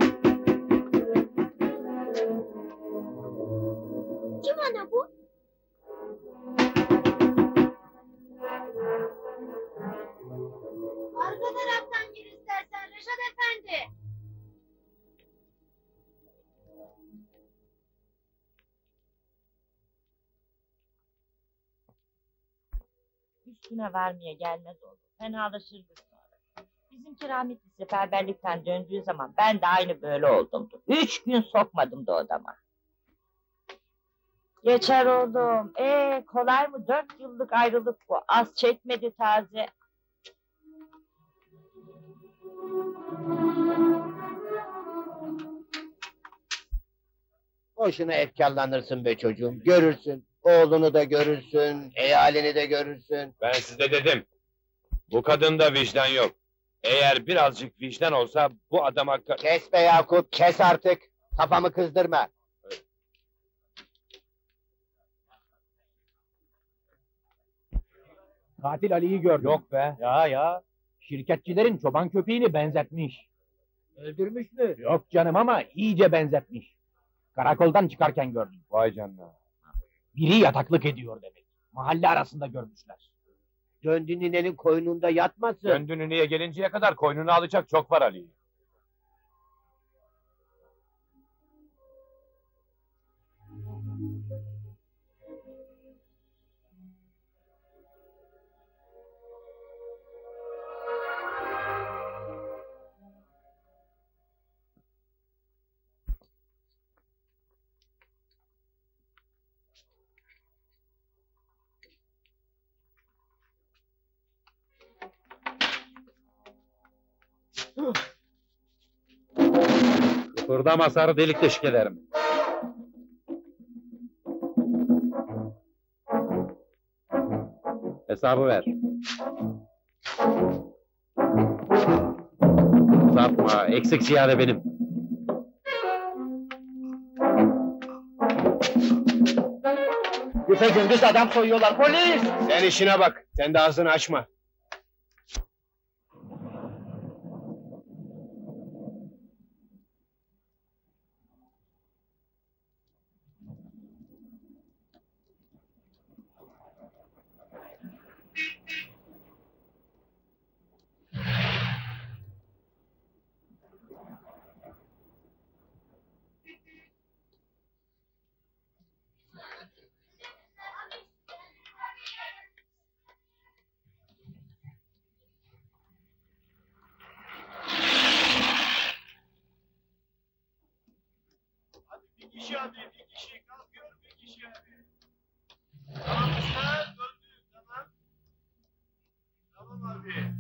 Kim ana bu? Arka taraftan gir istersen Reşat Efendi. Üstüne varmaya gelmez oldu. Fenalaşırdı sonra. Bizimki rahmetli seferberlikten döndüğü zaman ben de aynı böyle oldumdu. Üç gün sokmadım da odama. Geçer oğlum. Ee, kolay mı? Dört yıllık ayrılık bu. Az çekmedi taze. Boşuna efkarlanırsın be çocuğum. Görürsün. Oğlunu da görürsün. Eyalini de görürsün. Ben size dedim. Bu kadında vicdan yok. Eğer birazcık vicdan olsa bu adama... ka- Kes be Yakup. Kes artık. Kafamı kızdırma. Katil Ali'yi gördüm. Yok be. Ya ya. Şirketçilerin çoban köpeğini benzetmiş. Öldürmüş mü? Yok canım ama iyice benzetmiş. Karakoldan çıkarken gördüm. Vay canına. Biri yataklık ediyor demek. Mahalle arasında görmüşler. Döndü ninenin koynunda yatmasın. Döndü niye gelinceye kadar koynunu alacak çok var Ali. Kıpırdama sarı delik deşik ederim. Hesabı ver. Uzatma, eksik ziyade benim. Güpegündüz adam soyuyorlar. Polis! Sen işine bak. Sen de ağzını açma. Bir kişi abi, bir kişi kalkıyor, bir kişi abi. Tamam usta, döndü, tamam. Tamam abi.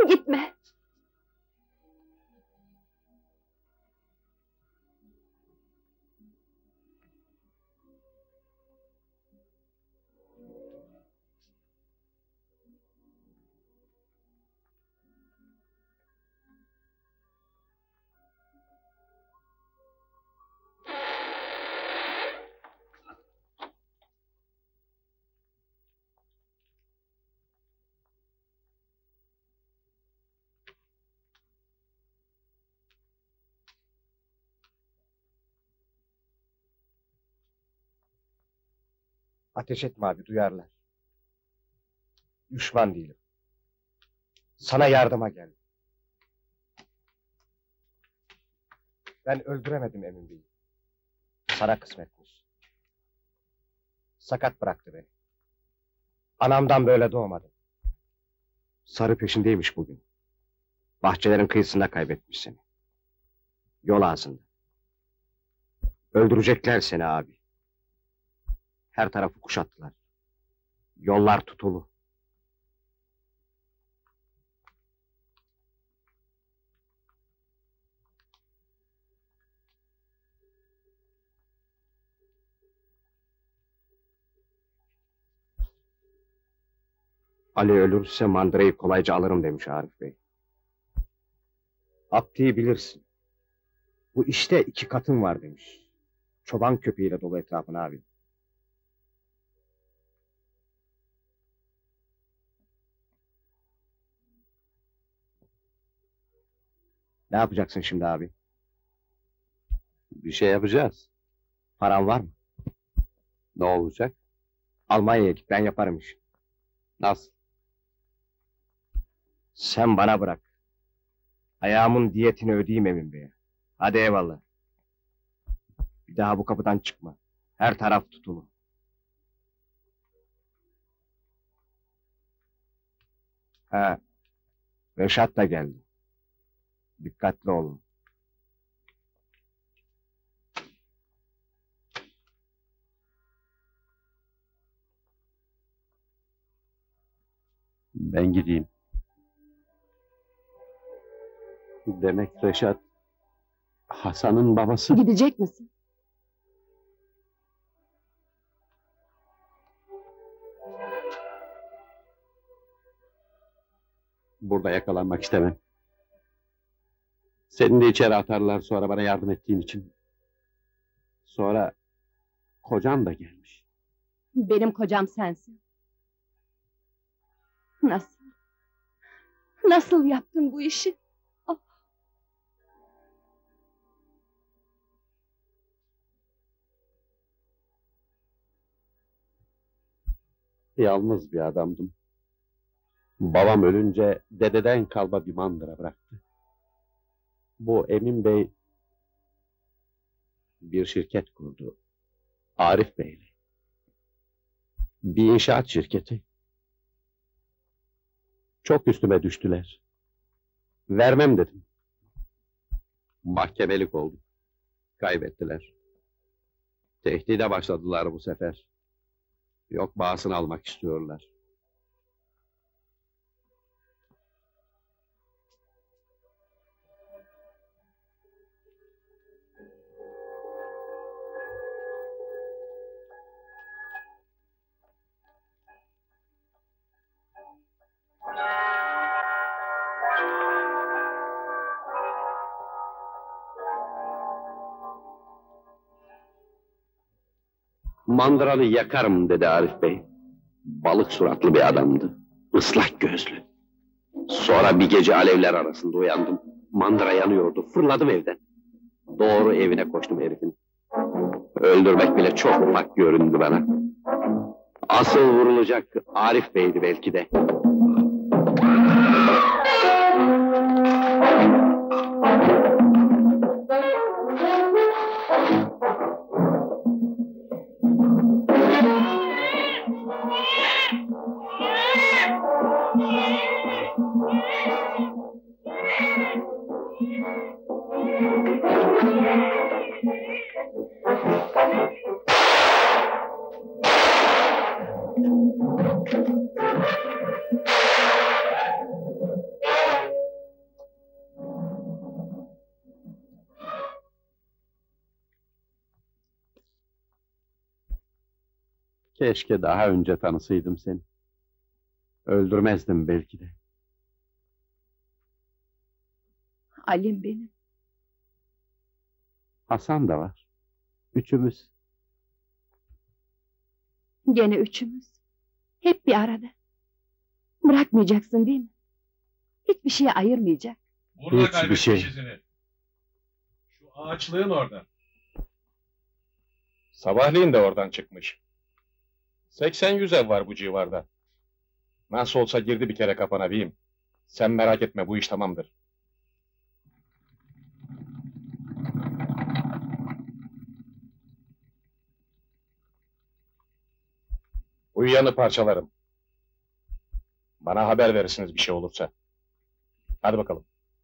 Gitme. Ateş etme abi, duyarlar. Düşman değilim. Sana yardıma geldim. Ben öldüremedim Emin Bey'i. Sana kısmetmiş. Sakat bıraktı beni. Anamdan böyle doğmadım. Sarı peşindeymiş bugün. Bahçelerin kıyısında kaybetmiş seni. Yol ağzında. Öldürecekler seni abi. Her tarafı kuşattılar. Yollar tutulu. Ali ölürse mandırayı kolayca alırım demiş Arif Bey. Abdi'yi bilirsin. Bu işte iki katın var demiş. Çoban köpeğiyle dolu etrafın abi. Ne yapacaksın şimdi abi? Bir şey yapacağız. Paran var mı? Ne olacak? Almanya'ya git, ben yaparım işi. Nasıl? Sen bana bırak. Ayağımın diyetini ödeyeyim Emin Bey'e. Hadi eyvallah. Bir daha bu kapıdan çıkma. Her taraf tutulu. Ha, Reşat da geldi. Dikkatli olun. Ben gideyim. Demek Reşat Hasan'ın babası. Gidecek misin? Burada yakalanmak istemem. Seni de içeri atarlar sonra bana yardım ettiğin için. Sonra kocan da gelmiş. Benim kocam sensin. Nasıl? Nasıl yaptın bu işi? Ah! Yalnız bir adamdım. Babam ölünce dededen kalma bir mandıra bıraktı. Bu Emin Bey bir şirket kurdu. Arif Bey'le. Bir inşaat şirketi. Çok üstüme düştüler. Vermem dedim. Mahkemelik oldu. Kaybettiler. Tehdide başladılar bu sefer. Yok bağısını almak istiyorlar. Mandıranı yakarım dedi Arif Bey. Balık suratlı bir adamdı. Islak gözlü. Sonra bir gece alevler arasında uyandım. Mandıra yanıyordu. Fırladım evden. Doğru evine koştum herifin. Öldürmek bile çok ufak göründü bana. Asıl vurulacak Arif Bey'di belki de. Keşke daha önce tanısaydım seni. Öldürmezdim belki de. Alim benim. Hasan da var. Üçümüz. Gene üçümüz. Hep bir arada. Bırakmayacaksın değil mi? Hiçbir şeye ayırmayacak. Burada Hiçbir kaybetmiş şey. izini. Şu ağaçlığın orada. Sabahleyin de oradan çıkmış. Seksen yüz ev var bu civarda. Nasıl olsa girdi bir kere kafana beyim. Sen merak etme, bu iş tamamdır. Uyuyanı parçalarım. Bana haber verirsiniz bir şey olursa. Hadi bakalım.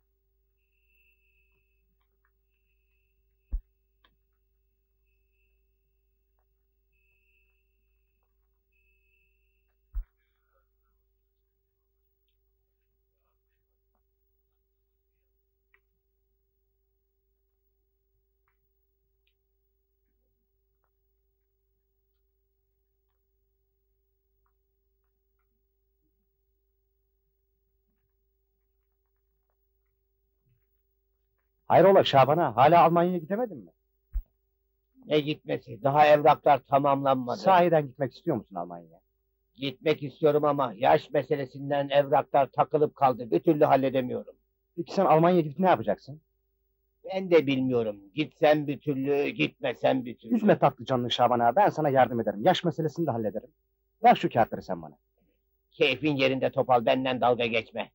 Hayrola Şaban'a, hala Almanya'ya gidemedin mi? Ne gitmesi? Daha evraklar tamamlanmadı. Sahiden gitmek istiyor musun Almanya'ya? Gitmek istiyorum ama yaş meselesinden evraklar takılıp kaldı. Bir türlü halledemiyorum. Peki sen Almanya'ya gidip ne yapacaksın? Ben de bilmiyorum. Gitsem bir türlü, gitmesem bir türlü. Üzme tatlı canlı Şaban'a, ben sana yardım ederim. Yaş meselesini de hallederim. Ver şu kağıtları sen bana. Keyfin yerinde Topal, benden dalga geçme.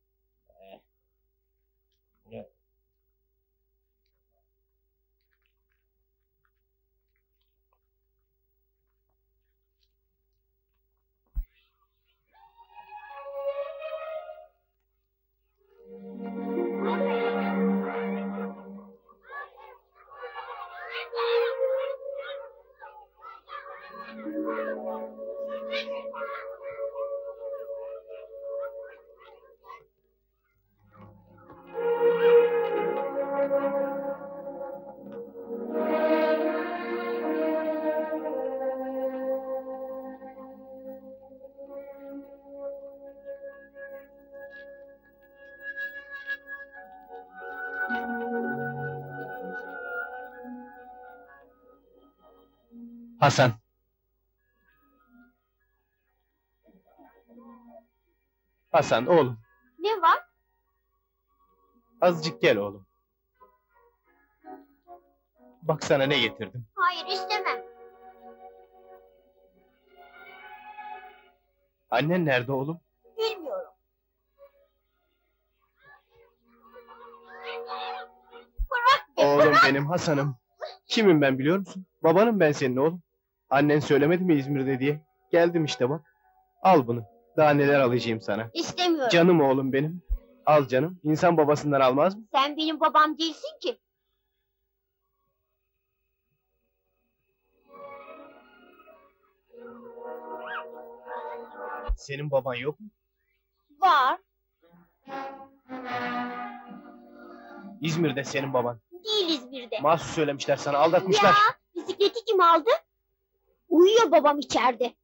Hasan. Hasan oğlum, Ne var? azıcık gel oğlum. Bak sana ne getirdim. Hayır istemem. Annen nerede oğlum? Bilmiyorum. Oğlum benim Hasan'ım. Kimim ben biliyor musun? Babanım ben senin oğlum. Annen söylemedi mi İzmir'de diye? Geldim işte bak. Al bunu. Daha neler alacağım sana. İstemiyorum. Canım oğlum benim. Al canım. İnsan babasından almaz mı? Sen benim babam değilsin ki. Senin baban yok mu? Var. İzmir'de senin baban. Değil İzmir'de. Mahsus söylemişler sana, aldatmışlar. Ya bisikleti kim aldı? Uyuyor babam içeride.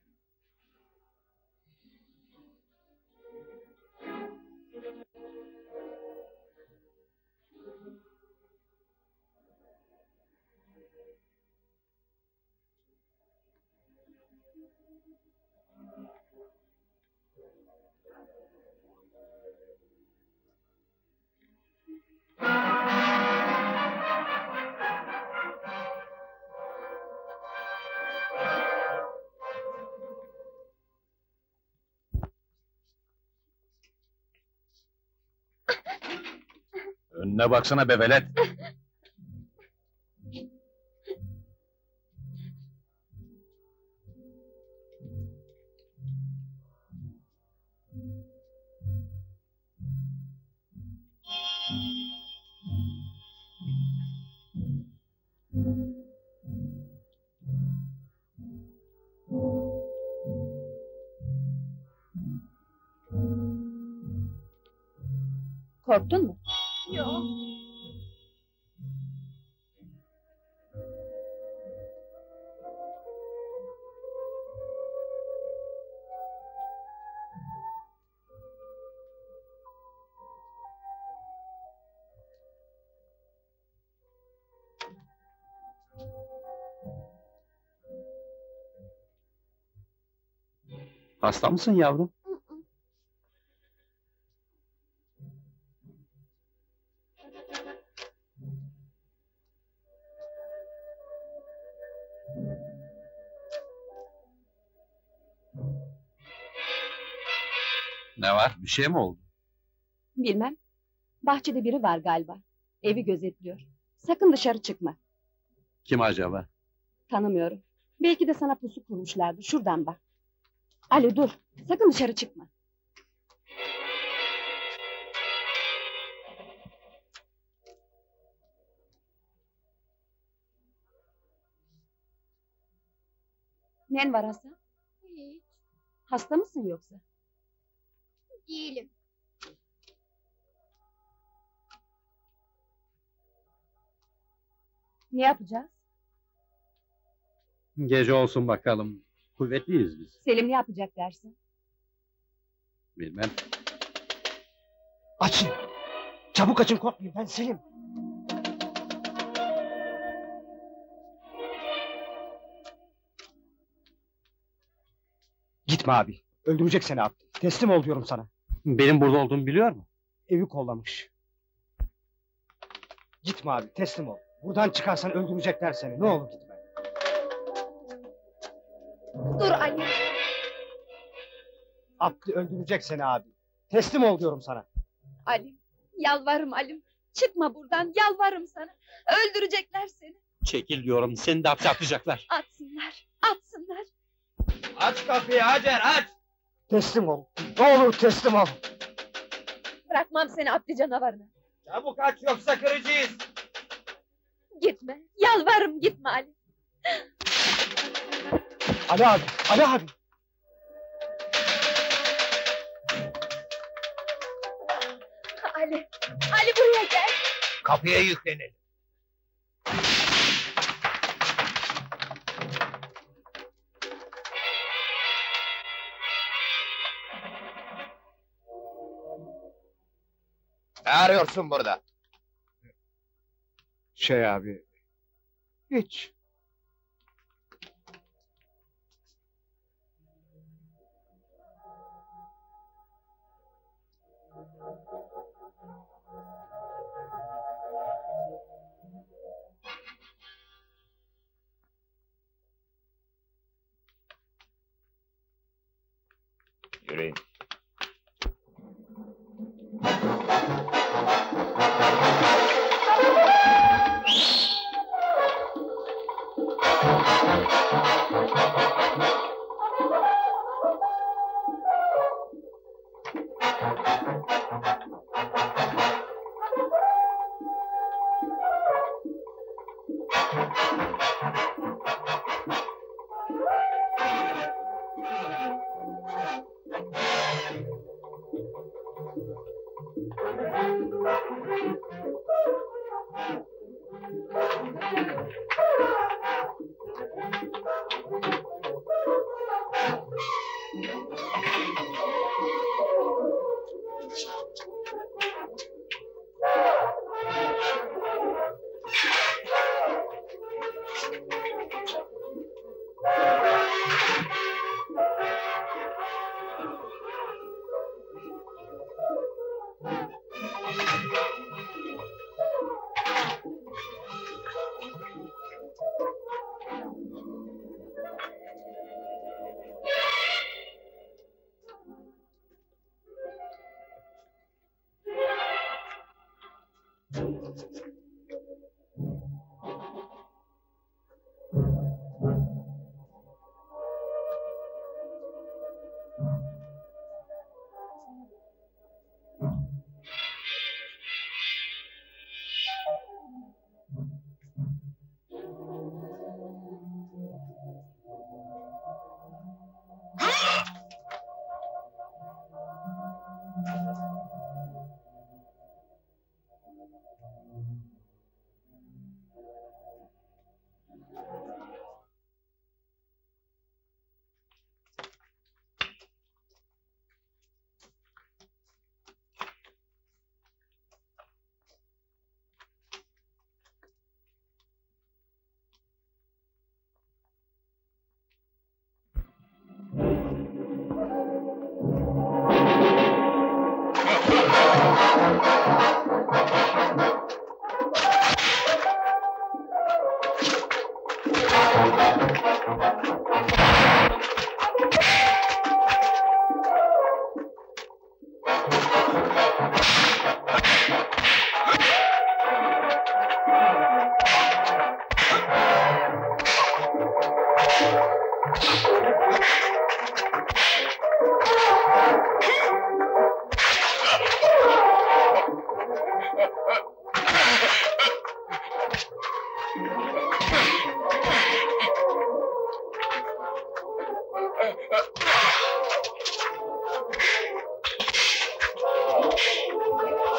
Önüne baksana be velet. Korktun mu? Yok. Hasta mısın yavrum? Ne var? Bir şey mi oldu? Bilmem. Bahçede biri var galiba. Evi gözetliyor. Sakın dışarı çıkma. Kim acaba? Tanımıyorum. Belki de sana pusu kurmuşlardır. Şuradan bak. Ali dur. Sakın dışarı çıkma. Nen var Hasan? Hiç Hasta mısın yoksa? değilim. Ne yapacağız? Gece olsun bakalım. Kuvvetliyiz biz. Selim ne yapacak dersin? Bilmem. Açın! Çabuk açın, korkmayın, ben Selim. Gitme abi, öldürecek seni Abdi. Teslim ol diyorum sana. Benim burada olduğumu biliyor mu? Evi kollamış. Gitme abi, teslim ol. Buradan çıkarsan öldürecekler seni, ne olur gitme. Dur Ali. Abdi öldürecek seni abi. Teslim ol diyorum sana. Ali. Yalvarırım Alim. Çıkma buradan, yalvarırım sana. Öldürecekler seni. Çekil diyorum, seni de hapse atacaklar. Atsınlar, atsınlar. Aç kapıyı Hacer, aç! Teslim ol. Ne olur teslim ol. Bırakmam seni Abdi canavarına. Çabuk aç yoksa kıracağız. Gitme, yalvarırım gitme Ali. Ali abi, Ali abi. Ali, Ali buraya gel. Kapıya yüklenelim. Ne arıyorsun burada? Şey abi... Hiç. Yürüyün.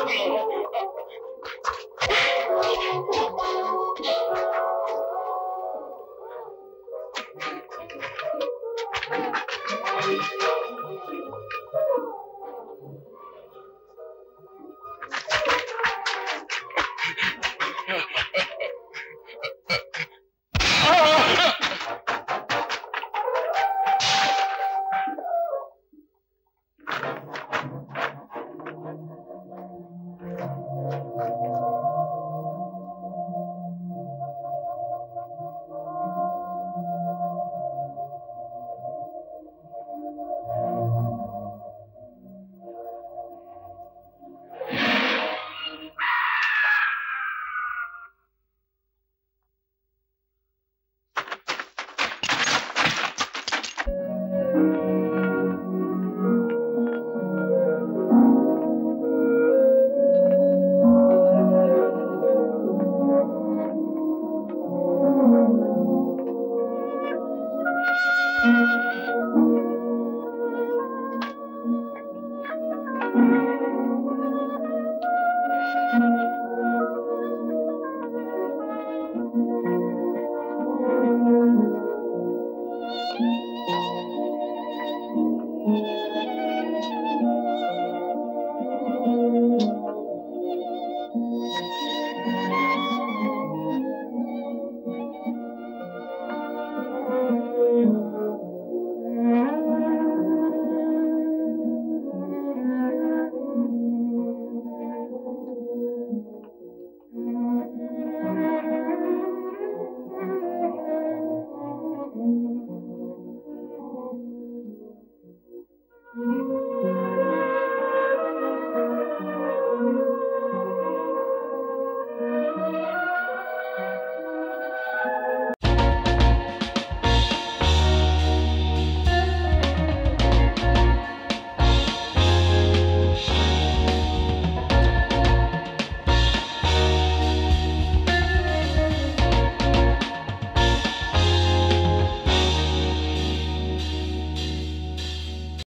Hadi.